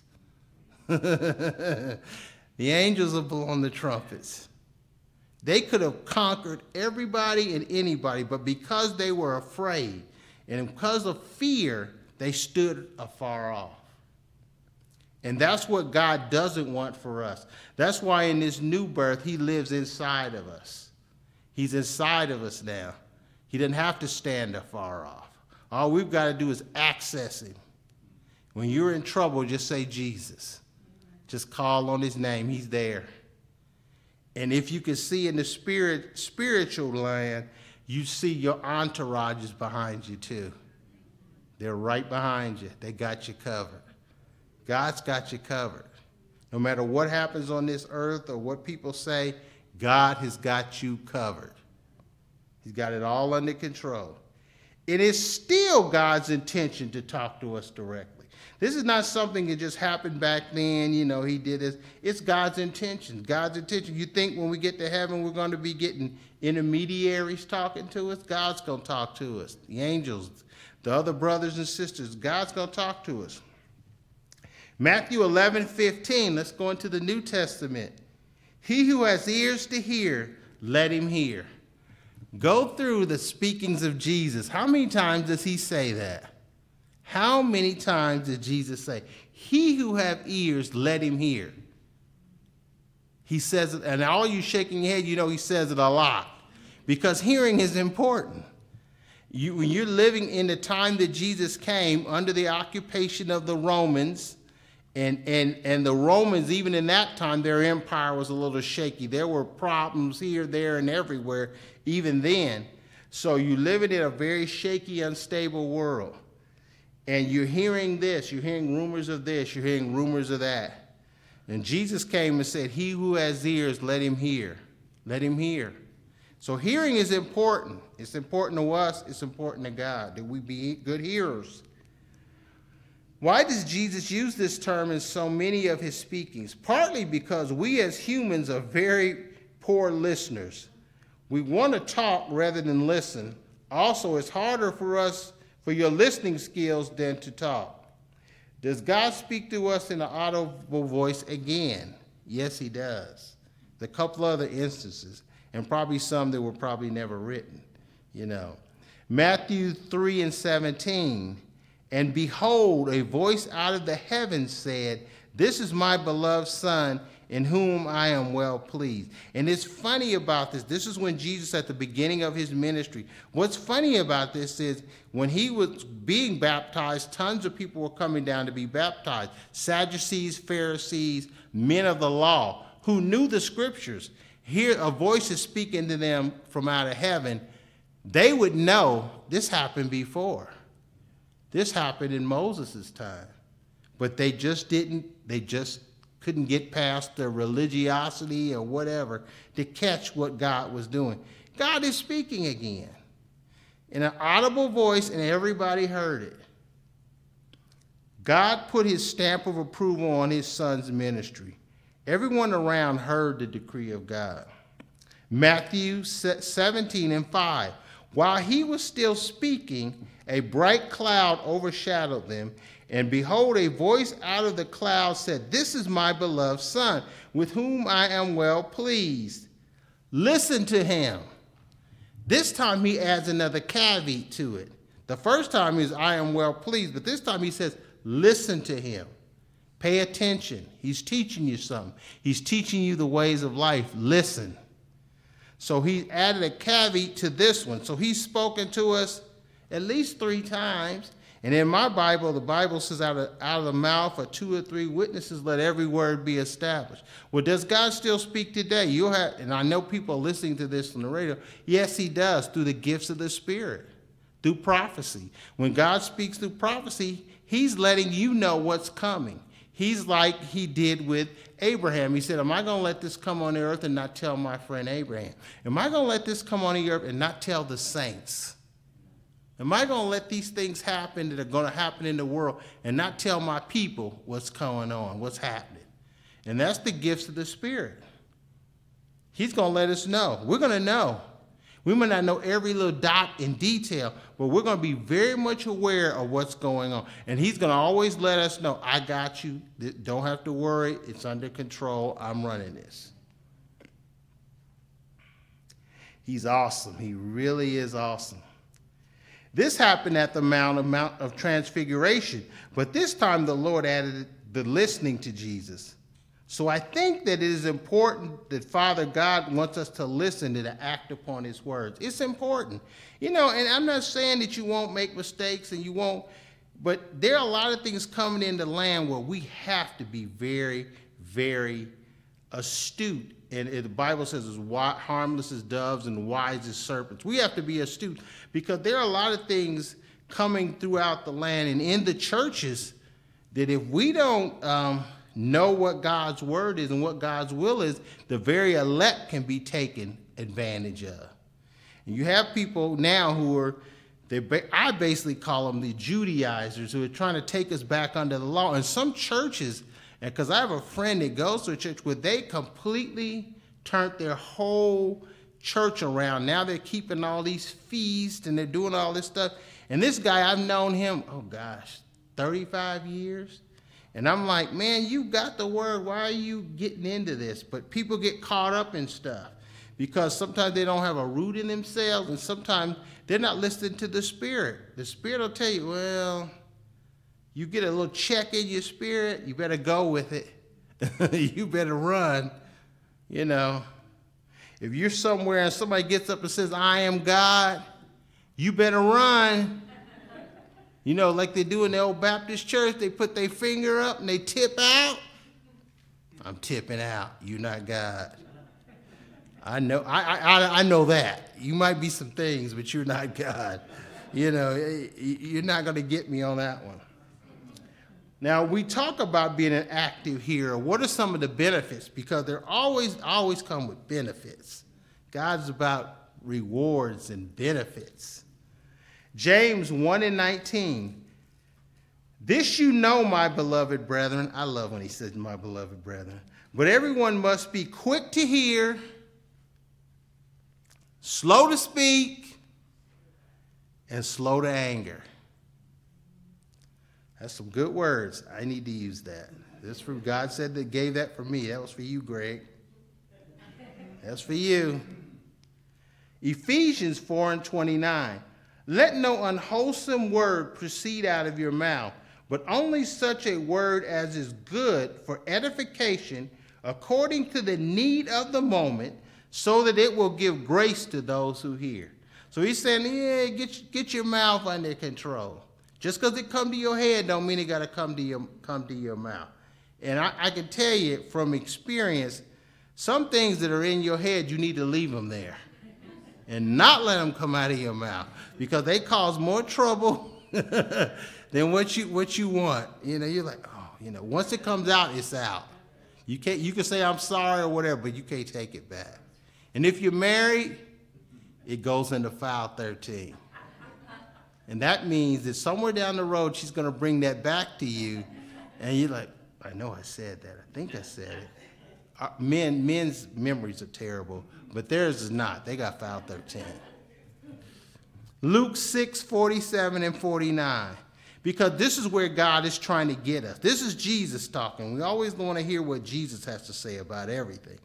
The angels are blowing the trumpets. They could have conquered everybody and anybody, but because they were afraid and because of fear, they stood afar off. And that's what God doesn't want for us. That's why in this new birth, he lives inside of us. He's inside of us now. He doesn't have to stand afar off. All we've got to do is access him. When you're in trouble, just say Jesus. Just call on his name. He's there. And if you can see in the spirit, spiritual land, you see your entourage is behind you too. They're right behind you. They got you covered. God's got you covered. No matter what happens on this earth or what people say, God has got you covered. He's got it all under control. It is still God's intention to talk to us directly. This is not something that just happened back then, you know, he did this. It's God's intention, God's intention. You think when we get to heaven we're going to be getting intermediaries talking to us? God's going to talk to us. The angels, the other brothers and sisters, God's going to talk to us. Matthew eleven fifteen, let's go into the New Testament. He who has ears to hear, let him hear. Go through the speakings of Jesus. How many times does he say that? How many times did Jesus say, he who have ears, let him hear? He says it, and all you shaking your head, you know he says it a lot, because hearing is important. You, when you're living in the time that Jesus came under the occupation of the Romans, and, and, and the Romans, even in that time, their empire was a little shaky. There were problems here, there, and everywhere, even then. So you're living in a very shaky, unstable world. and you're hearing this, you're hearing rumors of this, you're hearing rumors of that. And Jesus came and said, he who has ears, let him hear. Let him hear. So hearing is important. It's important to us. It's important to God that we be good hearers. Why does Jesus use this term in so many of his speakings? Partly because we as humans are very poor listeners. We want to talk rather than listen. Also, it's harder for us, for your listening skills, than to talk. Does God speak to us in an audible voice again? Yes, he does. A couple other instances, and probably some that were probably never written, you know. Matthew three and seventeen, and behold, a voice out of the heavens said, this is my beloved Son, in whom I am well pleased. And it's funny about this. This is when Jesus, at the beginning of his ministry, what's funny about this is when he was being baptized, tons of people were coming down to be baptized. Sadducees, Pharisees, men of the law, who knew the scriptures. Here a voice is speaking to them from out of heaven. They would know this happened before. This happened in Moses' time. But they just didn't, they just couldn't get past their religiosity or whatever to catch what God was doing. God is speaking again in an audible voice, and everybody heard it. God put his stamp of approval on his Son's ministry. Everyone around heard the decree of God. Matthew seventeen and five. While he was still speaking, a bright cloud overshadowed them, and behold, a voice out of the cloud said, this is my beloved Son, with whom I am well pleased. Listen to him. This time he adds another caveat to it. The first time is I am well pleased, but this time he says, listen to him. Pay attention. He's teaching you something. He's teaching you the ways of life. Listen. So he added a caveat to this one. So he's spoken to us at least three times. And in my Bible, the Bible says out of, out of the mouth of two or three witnesses, let every word be established. Well, does God still speak today? You'll have, and I know people are listening to this on the radio. Yes, he does, through the gifts of the Spirit, through prophecy. When God speaks through prophecy, he's letting you know what's coming. He's like he did with Abraham. He said, am I going to let this come on the earth and not tell my friend Abraham? Am I going to let this come on the earth and not tell the saints? Am I going to let these things happen that are going to happen in the world and not tell my people what's going on, what's happening? And that's the gifts of the Spirit. He's going to let us know. We're going to know. We may not know every little dot in detail, but we're going to be very much aware of what's going on. And he's going to always let us know, I got you. Don't have to worry. It's under control. I'm running this. He's awesome. He really is awesome. This happened at the Mount of, Mount of Transfiguration, but this time the Lord added the listening to Jesus. So I think that it is important that Father God wants us to listen and to act upon his words. It's important. You know, and I'm not saying that you won't make mistakes and you won't, but there are a lot of things coming into land where we have to be very, very astute. And the Bible says as harmless as doves and wise as serpents. We have to be astute because there are a lot of things coming throughout the land and in the churches that if we don't um, know what God's word is and what God's will is, the very elect can be taken advantage of. And you have people now who are, they, I basically call them the Judaizers, who are trying to take us back under the law. And some churches, and because I have a friend that goes to a church where they completely turned their whole church around. Now they're keeping all these feasts and they're doing all this stuff. And this guy, I've known him, oh gosh, thirty-five years. And I'm like, man, you got the word. Why are you getting into this? But people get caught up in stuff because sometimes they don't have a root in themselves and sometimes they're not listening to the Spirit. The Spirit will tell you, well, you get a little check in your spirit, you better go with it. You better run, you know. If you're somewhere and somebody gets up and says, I am God, you better run. You know, like they do in the old Baptist church, they put their finger up and they tip out. I'm tipping out. You're not God. I know, I, I, I know that. You might be some things, but you're not God. You know, you're not going to get me on that one. Now, we talk about being an active hearer. What are some of the benefits? Because there always, always come with benefits. God's about rewards and benefits. James one and nineteen. This you know, my beloved brethren. I love when he says, my beloved brethren. But everyone must be quick to hear, slow to speak, and slow to anger. That's some good words. I need to use that. This from God said that gave that for me. That was for you, Greg. That's for you. Ephesians four and twenty-nine. Let no unwholesome word proceed out of your mouth, but only such a word as is good for edification according to the need of the moment, so that it will give grace to those who hear. So he's saying, yeah, get, get your mouth under control. Just because it come to your head don't mean it got to come to your come to your mouth. And I, I can tell you from experience, some things that are in your head, you need to leave them there and not let them come out of your mouth, because they cause more trouble than what you what you want. You know, you're like, oh, you know, once it comes out, it's out. You can't. You can say I'm sorry or whatever, but you can't take it back. And if you're married, it goes into file thirteen. And that means that somewhere down the road, she's going to bring that back to you. And you're like, I know I said that. I think I said it. Uh, men, men's memories are terrible, but theirs is not. They got file thirteen. Luke six, forty-seven and forty-nine. Because this is where God is trying to get us. This is Jesus talking. We always want to hear what Jesus has to say about everything.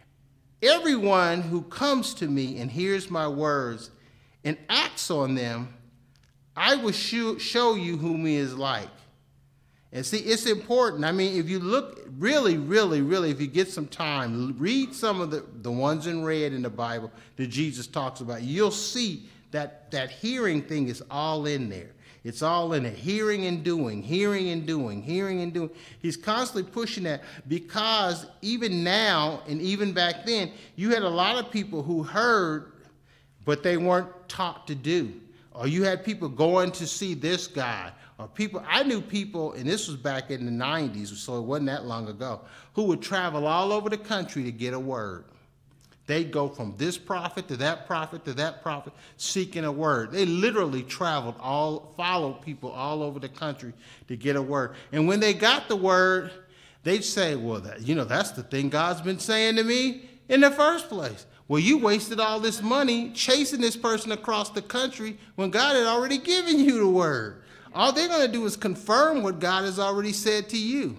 Everyone who comes to me and hears my words and acts on them, I will show you whom he is like. And see, it's important. I mean, if you look, really, really, really, if you get some time, read some of the, the ones in red in the Bible that Jesus talks about. You'll see that that hearing thing is all in there. It's all in it. Hearing and doing, hearing and doing, hearing and doing. He's constantly pushing that, because even now and even back then, you had a lot of people who heard, but they weren't taught to do. Or you had people going to see this guy, or people, I knew people, and this was back in the nineties, so it wasn't that long ago, who would travel all over the country to get a word. They'd go from this prophet to that prophet to that prophet, seeking a word. They literally traveled, all, followed people all over the country to get a word. And when they got the word, they'd say, well, that, you know, that's the thing God's been saying to me in the first place. Well, you wasted all this money chasing this person across the country when God had already given you the word. All they're going to do is confirm what God has already said to you.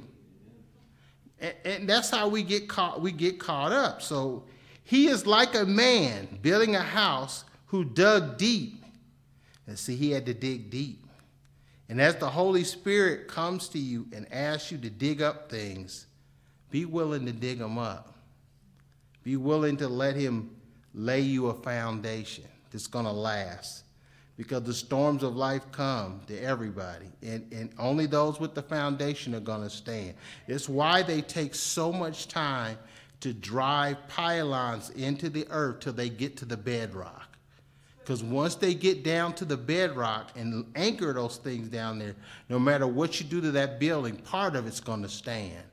And, and that's how we get caught, we get caught up. So he is like a man building a house who dug deep. And see, he had to dig deep. And as the Holy Spirit comes to you and asks you to dig up things, be willing to dig them up. Be willing to let him lay you a foundation that's going to last. Because the storms of life come to everybody. And, and only those with the foundation are going to stand. It's why they take so much time to drive pylons into the earth till they get to the bedrock. Because once they get down to the bedrock and anchor those things down there, no matter what you do to that building, part of it's going to stand.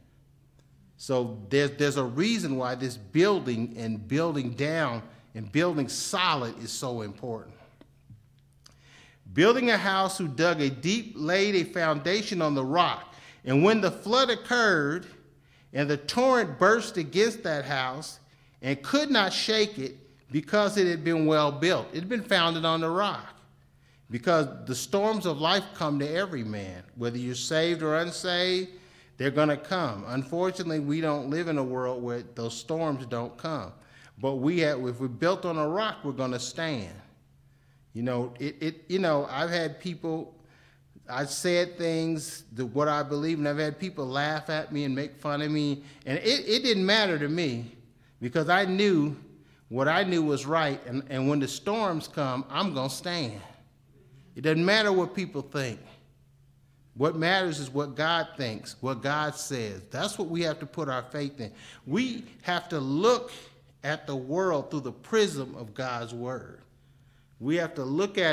So there's, there's a reason why this building and building down and building solid is so important. Building a house who dug a deep, laid a foundation on the rock. And when the flood occurred and the torrent burst against that house and could not shake it because it had been well built. It had been founded on the rock. Because the storms of life come to every man, whether you're saved or unsaved. They're going to come. Unfortunately, we don't live in a world where those storms don't come. But we have, if we're built on a rock, we're going to stand. You know, it, it, you know, I've had people, I said things, that what I believe, and I've had people laugh at me and make fun of me. And it, it didn't matter to me, because I knew what I knew was right. And, and when the storms come, I'm going to stand. It doesn't matter what people think. What matters is what God thinks, what God says. That's what we have to put our faith in. We have to look at the world through the prism of God's word. We have to look at it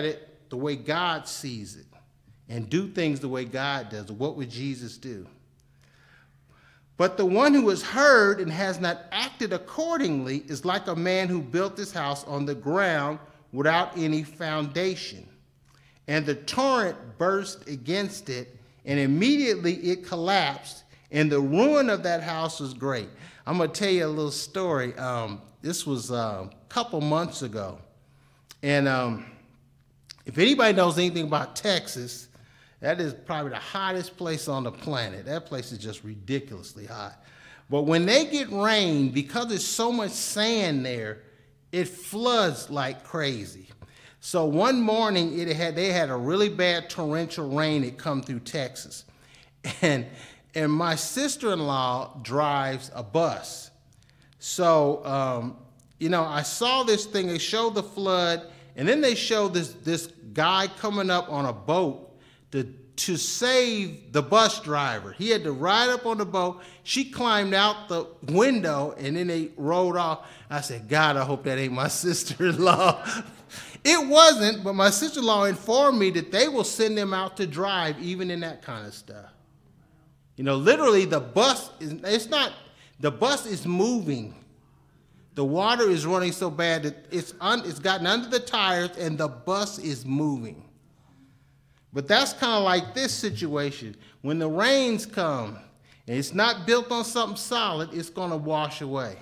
it the way God sees it and do things the way God does, what would Jesus do? But the one who has heard and has not acted accordingly is like a man who built his house on the ground without any foundation. And the torrent burst against it, and immediately it collapsed, and the ruin of that house was great. I'm going to tell you a little story. Um, this was uh, a couple months ago. And um, if anybody knows anything about Texas, that is probably the hottest place on the planet. That place is just ridiculously hot. But when they get rain, because there's so much sand there, it floods like crazy. So one morning, it had they had a really bad torrential rain that come through Texas. And, and my sister-in-law drives a bus. So, um, you know, I saw this thing. They showed the flood, and then they showed this, this guy coming up on a boat to, to save the bus driver. He had to ride up on the boat. She climbed out the window, and then they rode off. I said, God, I hope that ain't my sister-in-law. It wasn't, but my sister-in-law informed me that they will send them out to drive even in that kind of stuff. You know, literally the bus, is, it's not, the bus is moving. The water is running so bad that it's, un, it's gotten under the tires and the bus is moving. But that's kind of like this situation. When the rains come and it's not built on something solid, it's going to wash away.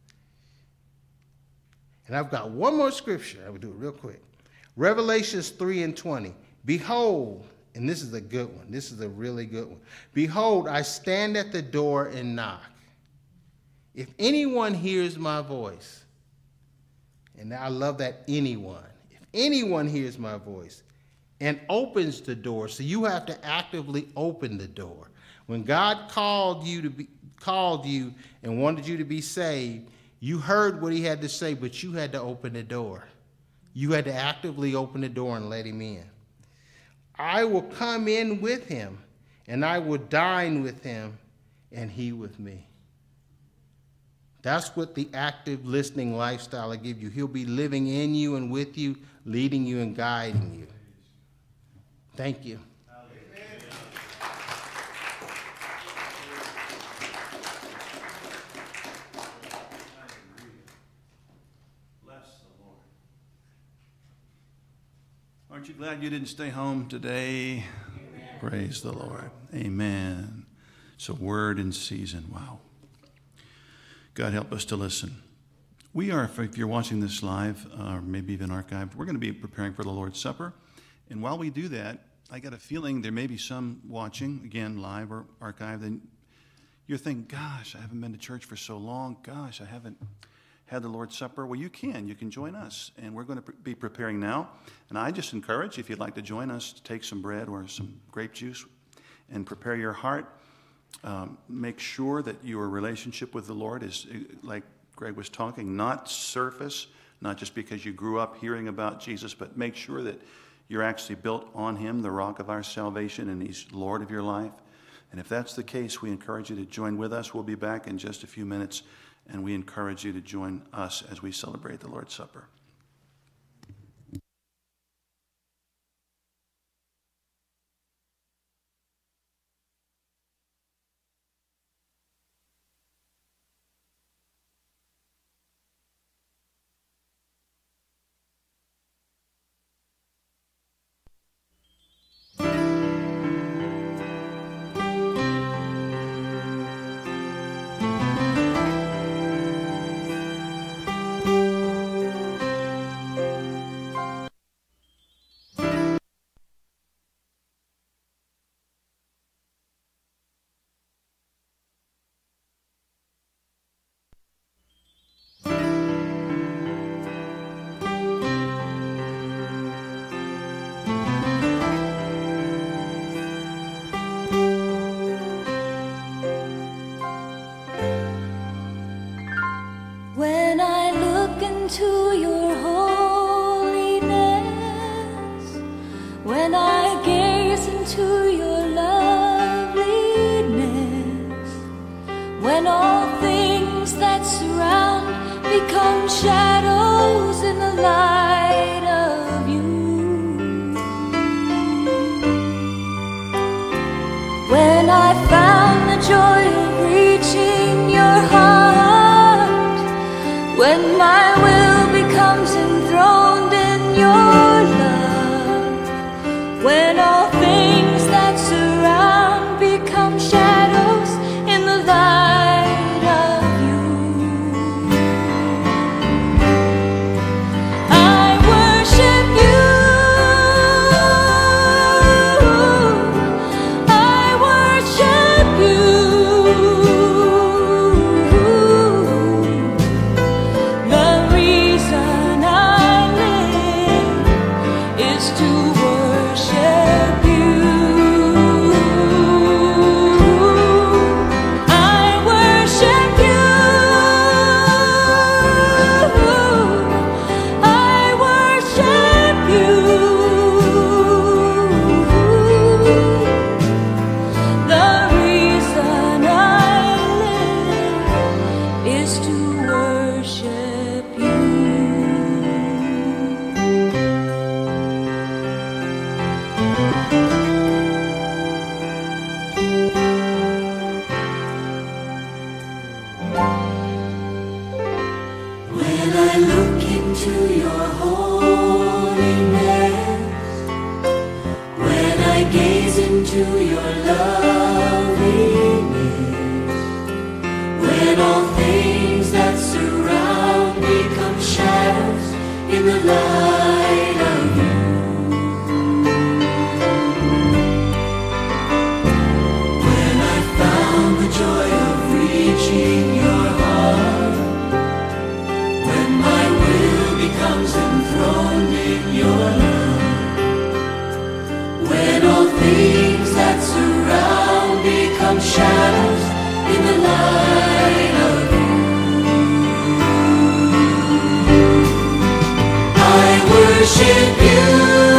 And I've got one more scripture. I will do it real quick. Revelations three and twenty. Behold, and this is a good one. This is a really good one. Behold, I stand at the door and knock. If anyone hears my voice, and I love that anyone. If anyone hears my voice and opens the door, so you have to actively open the door. When God called you to be called you and wanted you to be saved, you heard what he had to say, but you had to open the door. You had to actively open the door and let him in. I will come in with him, and I will dine with him, and he with me. That's what the active listening lifestyle will give you. He'll be living in you and with you, leading you and guiding you. Thank you. Aren't you glad you didn't stay home today? Amen. Praise the Lord. Amen. It's a word in season. Wow. God help us to listen. We are, if you're watching this live, or maybe even archived, we're going to be preparing for the Lord's Supper. And while we do that, I got a feeling there may be some watching, again, live or archived, and you're thinking, gosh, I haven't been to church for so long. Gosh, I haven't had the Lord's Supper. Well, you can. You can join us. And we're going to be preparing now. And I just encourage, if you'd like to join us, to take some bread or some grape juice and prepare your heart. Um, make sure that your relationship with the Lord is, like Greg was talking, not surface, not just because you grew up hearing about Jesus, but make sure that you're actually built on him, the rock of our salvation, and he's Lord of your life. And if that's the case, we encourage you to join with us. We'll be back in just a few minutes. And we encourage you to join us as we celebrate the Lord's Supper. to your loveliness. When all things that surround become shadows in the light of you. When I found the joy of reaching your heart. When my will becomes enthroned in your love. When all things that surround become shadows in the light of you. I worship you.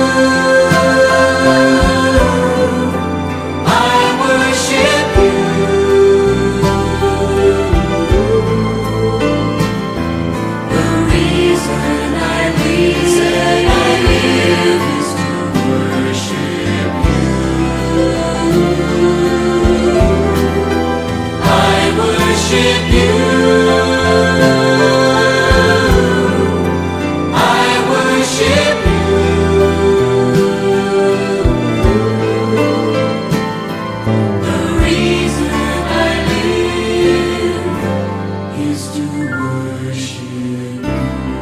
I worship you. The reason I reason I live is to worship you. I worship you. I worship you. The reason I live is to worship you.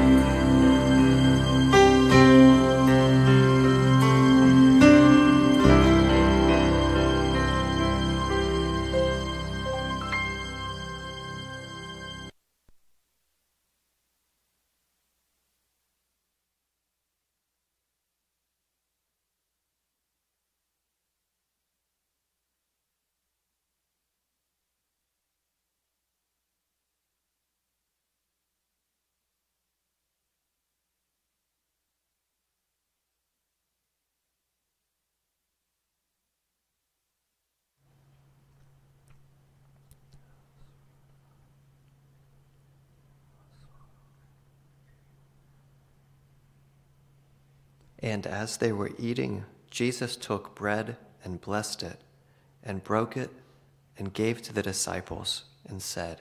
And as they were eating, Jesus took bread and blessed it, and broke it, and gave to the disciples, and said,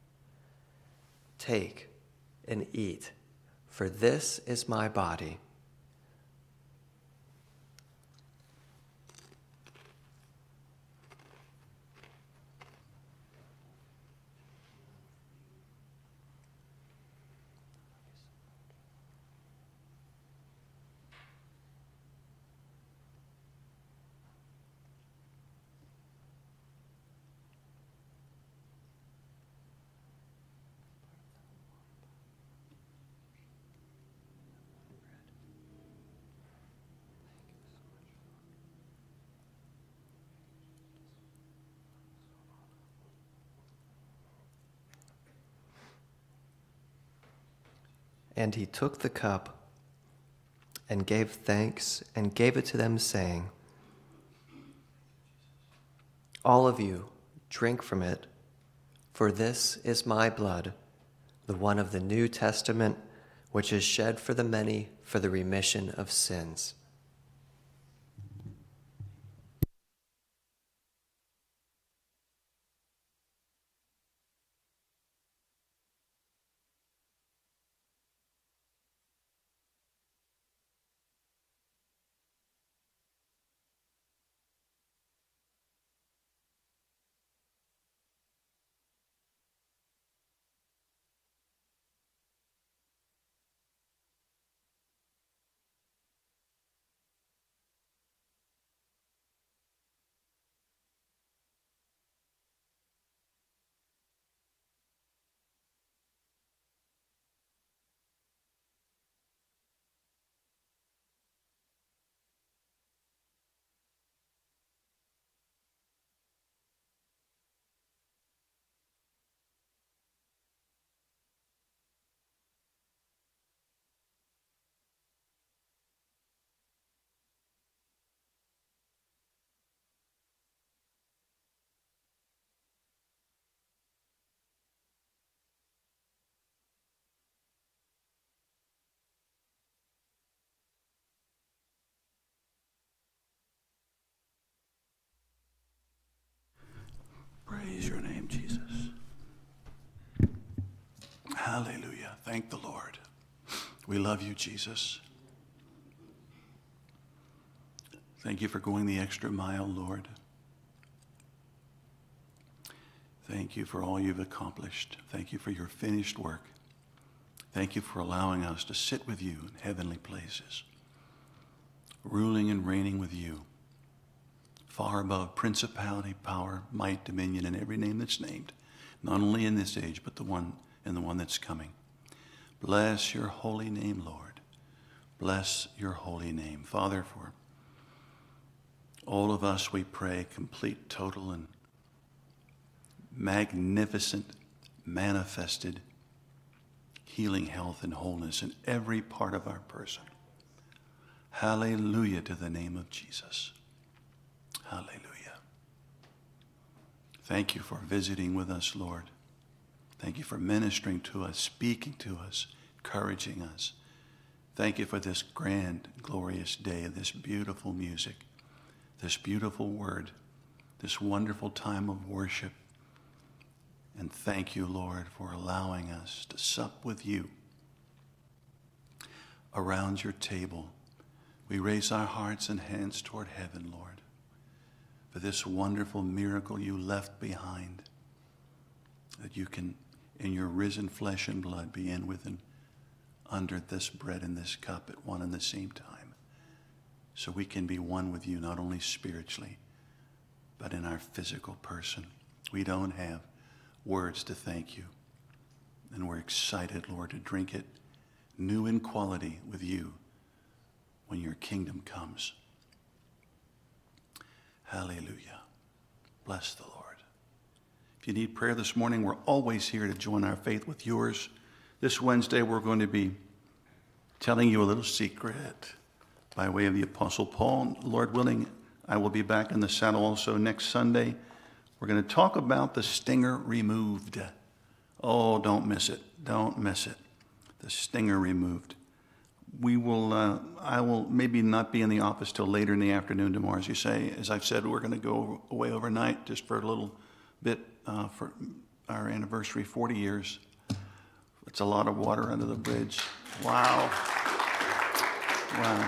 "Take and eat, for this is my body." And he took the cup and gave thanks and gave it to them, saying, "All of you drink from it, for this is my blood, the one of the New Testament, which is shed for the many for the remission of sins." Praise your name, Jesus. Hallelujah. Thank the Lord. We love you, Jesus. Thank you for going the extra mile, Lord. Thank you for all you've accomplished. Thank you for your finished work. Thank you for allowing us to sit with you in heavenly places, ruling and reigning with you, far above principality, power, might, dominion, and every name that's named, not only in this age, but the one and the one that's coming. Bless your holy name, Lord. Bless your holy name. Father, for all of us, we pray complete, total, and magnificent, manifested healing, health, and wholeness in every part of our person. Hallelujah to the name of Jesus. Hallelujah. Thank you for visiting with us, Lord. Thank you for ministering to us, speaking to us, encouraging us. Thank you for this grand, glorious day, this beautiful music, this beautiful word, this wonderful time of worship. And thank you, Lord, for allowing us to sup with you around your table. We raise our hearts and hands toward heaven, Lord, for this wonderful miracle you left behind, that you can, in your risen flesh and blood, be in with and under this bread and this cup at one and the same time, so we can be one with you, not only spiritually, but in our physical person. We don't have words to thank you, and we're excited, Lord, to drink it new in quality with you when your kingdom comes. Hallelujah. Bless the Lord. If you need prayer this morning, we're always here to join our faith with yours. This Wednesday, we're going to be telling you a little secret by way of the Apostle Paul. Lord willing, I will be back in the saddle also next Sunday. We're going to talk about the stinger removed. Oh, don't miss it. Don't miss it. The stinger removed. We will, uh, I will maybe not be in the office till later in the afternoon tomorrow. As you say, as I've said, we're going to go away overnight just for a little bit uh, for our anniversary, forty years. It's a lot of water under the bridge. Wow. Wow.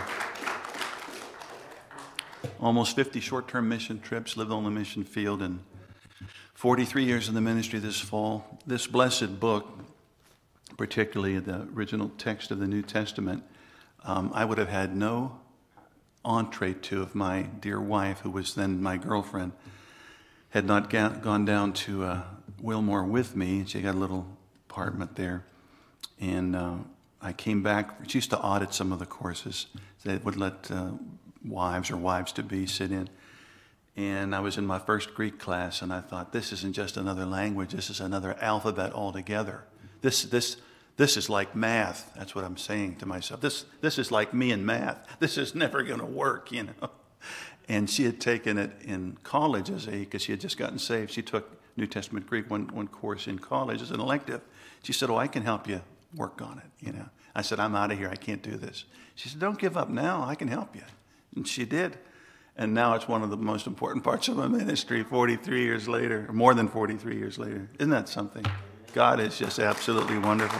Almost fifty short-term mission trips, lived on the mission field, and forty-three years in the ministry this fall. This blessed book, particularly the original text of the New Testament, um, I would have had no entree to if my dear wife, who was then my girlfriend, had not ga- gone down to uh, Wilmore with me. She got a little apartment there. And uh, I came back. She used to audit some of the courses. They would let uh, wives or wives-to-be sit in. And I was in my first Greek class, and I thought, this isn't just another language. This is another alphabet altogether. This, this, this is like math. That's what I'm saying to myself. This, this is like me and math. This is never going to work, you know. And she had taken it in college as a, because she had just gotten saved. She took New Testament Greek, one, one course in college as an elective. She said, oh, I can help you work on it, you know. I said, I'm out of here. I can't do this. She said, don't give up now. I can help you. And she did. And now it's one of the most important parts of my ministry forty-three years later, or more than forty-three years later. Isn't that something? God is just absolutely wonderful.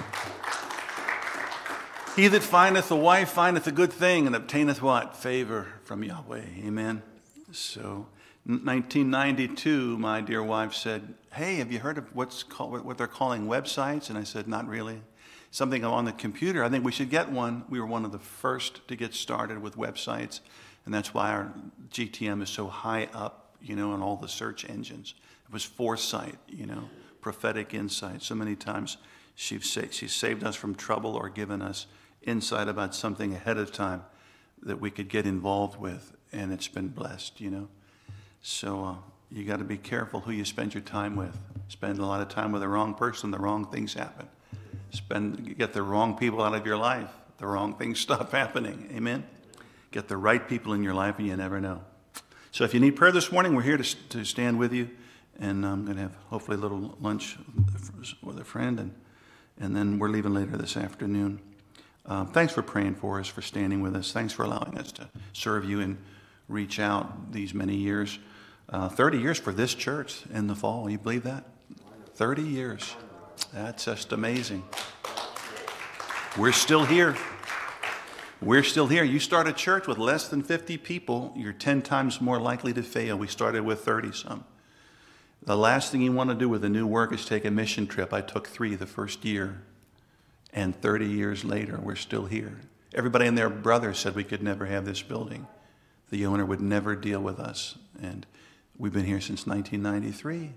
He that findeth a wife findeth a good thing and obtaineth what? Favor from Yahweh. Amen. So in nineteen ninety-two, my dear wife said, hey, have you heard of what's called, what they're calling websites? And I said, not really. Something on the computer. I think we should get one. We were one of the first to get started with websites. And that's why our G T M is so high up, you know, in all the search engines. It was foresight, you know, prophetic insight. So many times she's, sa- she's saved us from trouble or given us insight about something ahead of time that we could get involved with. And it's been blessed, you know. So uh, you got to be careful who you spend your time with. Spend a lot of time with the wrong person, the wrong things happen. Spend, get the wrong people out of your life, the wrong things stop happening. Amen? Get the right people in your life, and you never know. So if you need prayer this morning, we're here to, to stand with you. And I'm going to have hopefully a little lunch with a friend, and, and then we're leaving later this afternoon. Uh, thanks for praying for us, for standing with us. Thanks for allowing us to serve you and reach out these many years. Uh, thirty years for this church in the fall. You believe that? thirty years. That's just amazing. We're still here. We're still here. You start a church with less than fifty people, you're ten times more likely to fail. We started with thirty some. The last thing you want to do with a new work is take a mission trip. I took three the first year, and thirty years later, we're still here. Everybody and their brother said we could never have this building. The owner would never deal with us, and we've been here since nineteen ninety-three.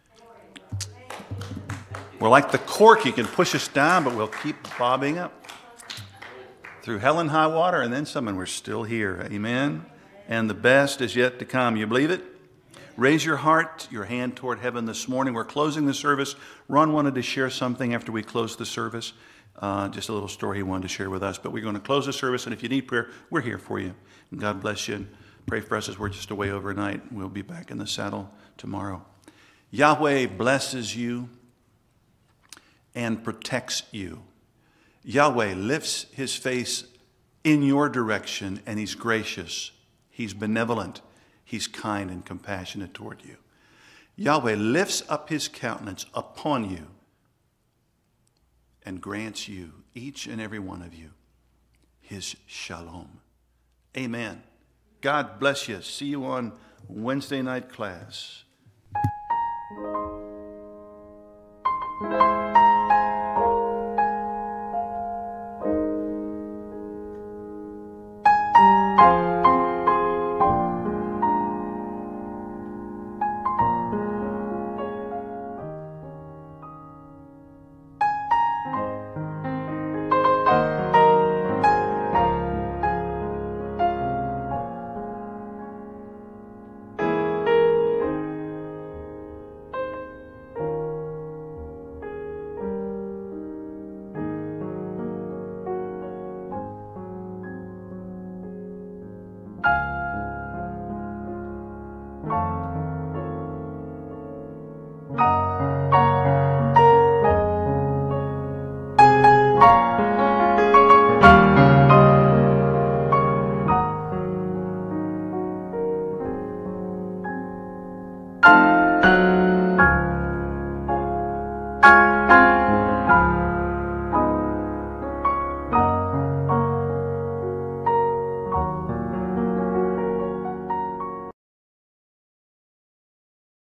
We're like the cork. You can push us down, but we'll keep bobbing up. Through hell and high water, and then some, and we're still here. Amen? And the best is yet to come. You believe it? Raise your heart, your hand toward heaven this morning. We're closing the service. Ron wanted to share something after we close the service. Uh, just a little story he wanted to share with us. But we're going to close the service, and if you need prayer, we're here for you. And God bless you. And pray for us as we're just away overnight. We'll be back in the saddle tomorrow. Yahweh blesses you and protects you. Yahweh lifts his face in your direction, and he's gracious. He's benevolent. He's kind and compassionate toward you. Yahweh lifts up his countenance upon you and grants you, each and every one of you, his shalom. Amen. God bless you. See you on Wednesday night class.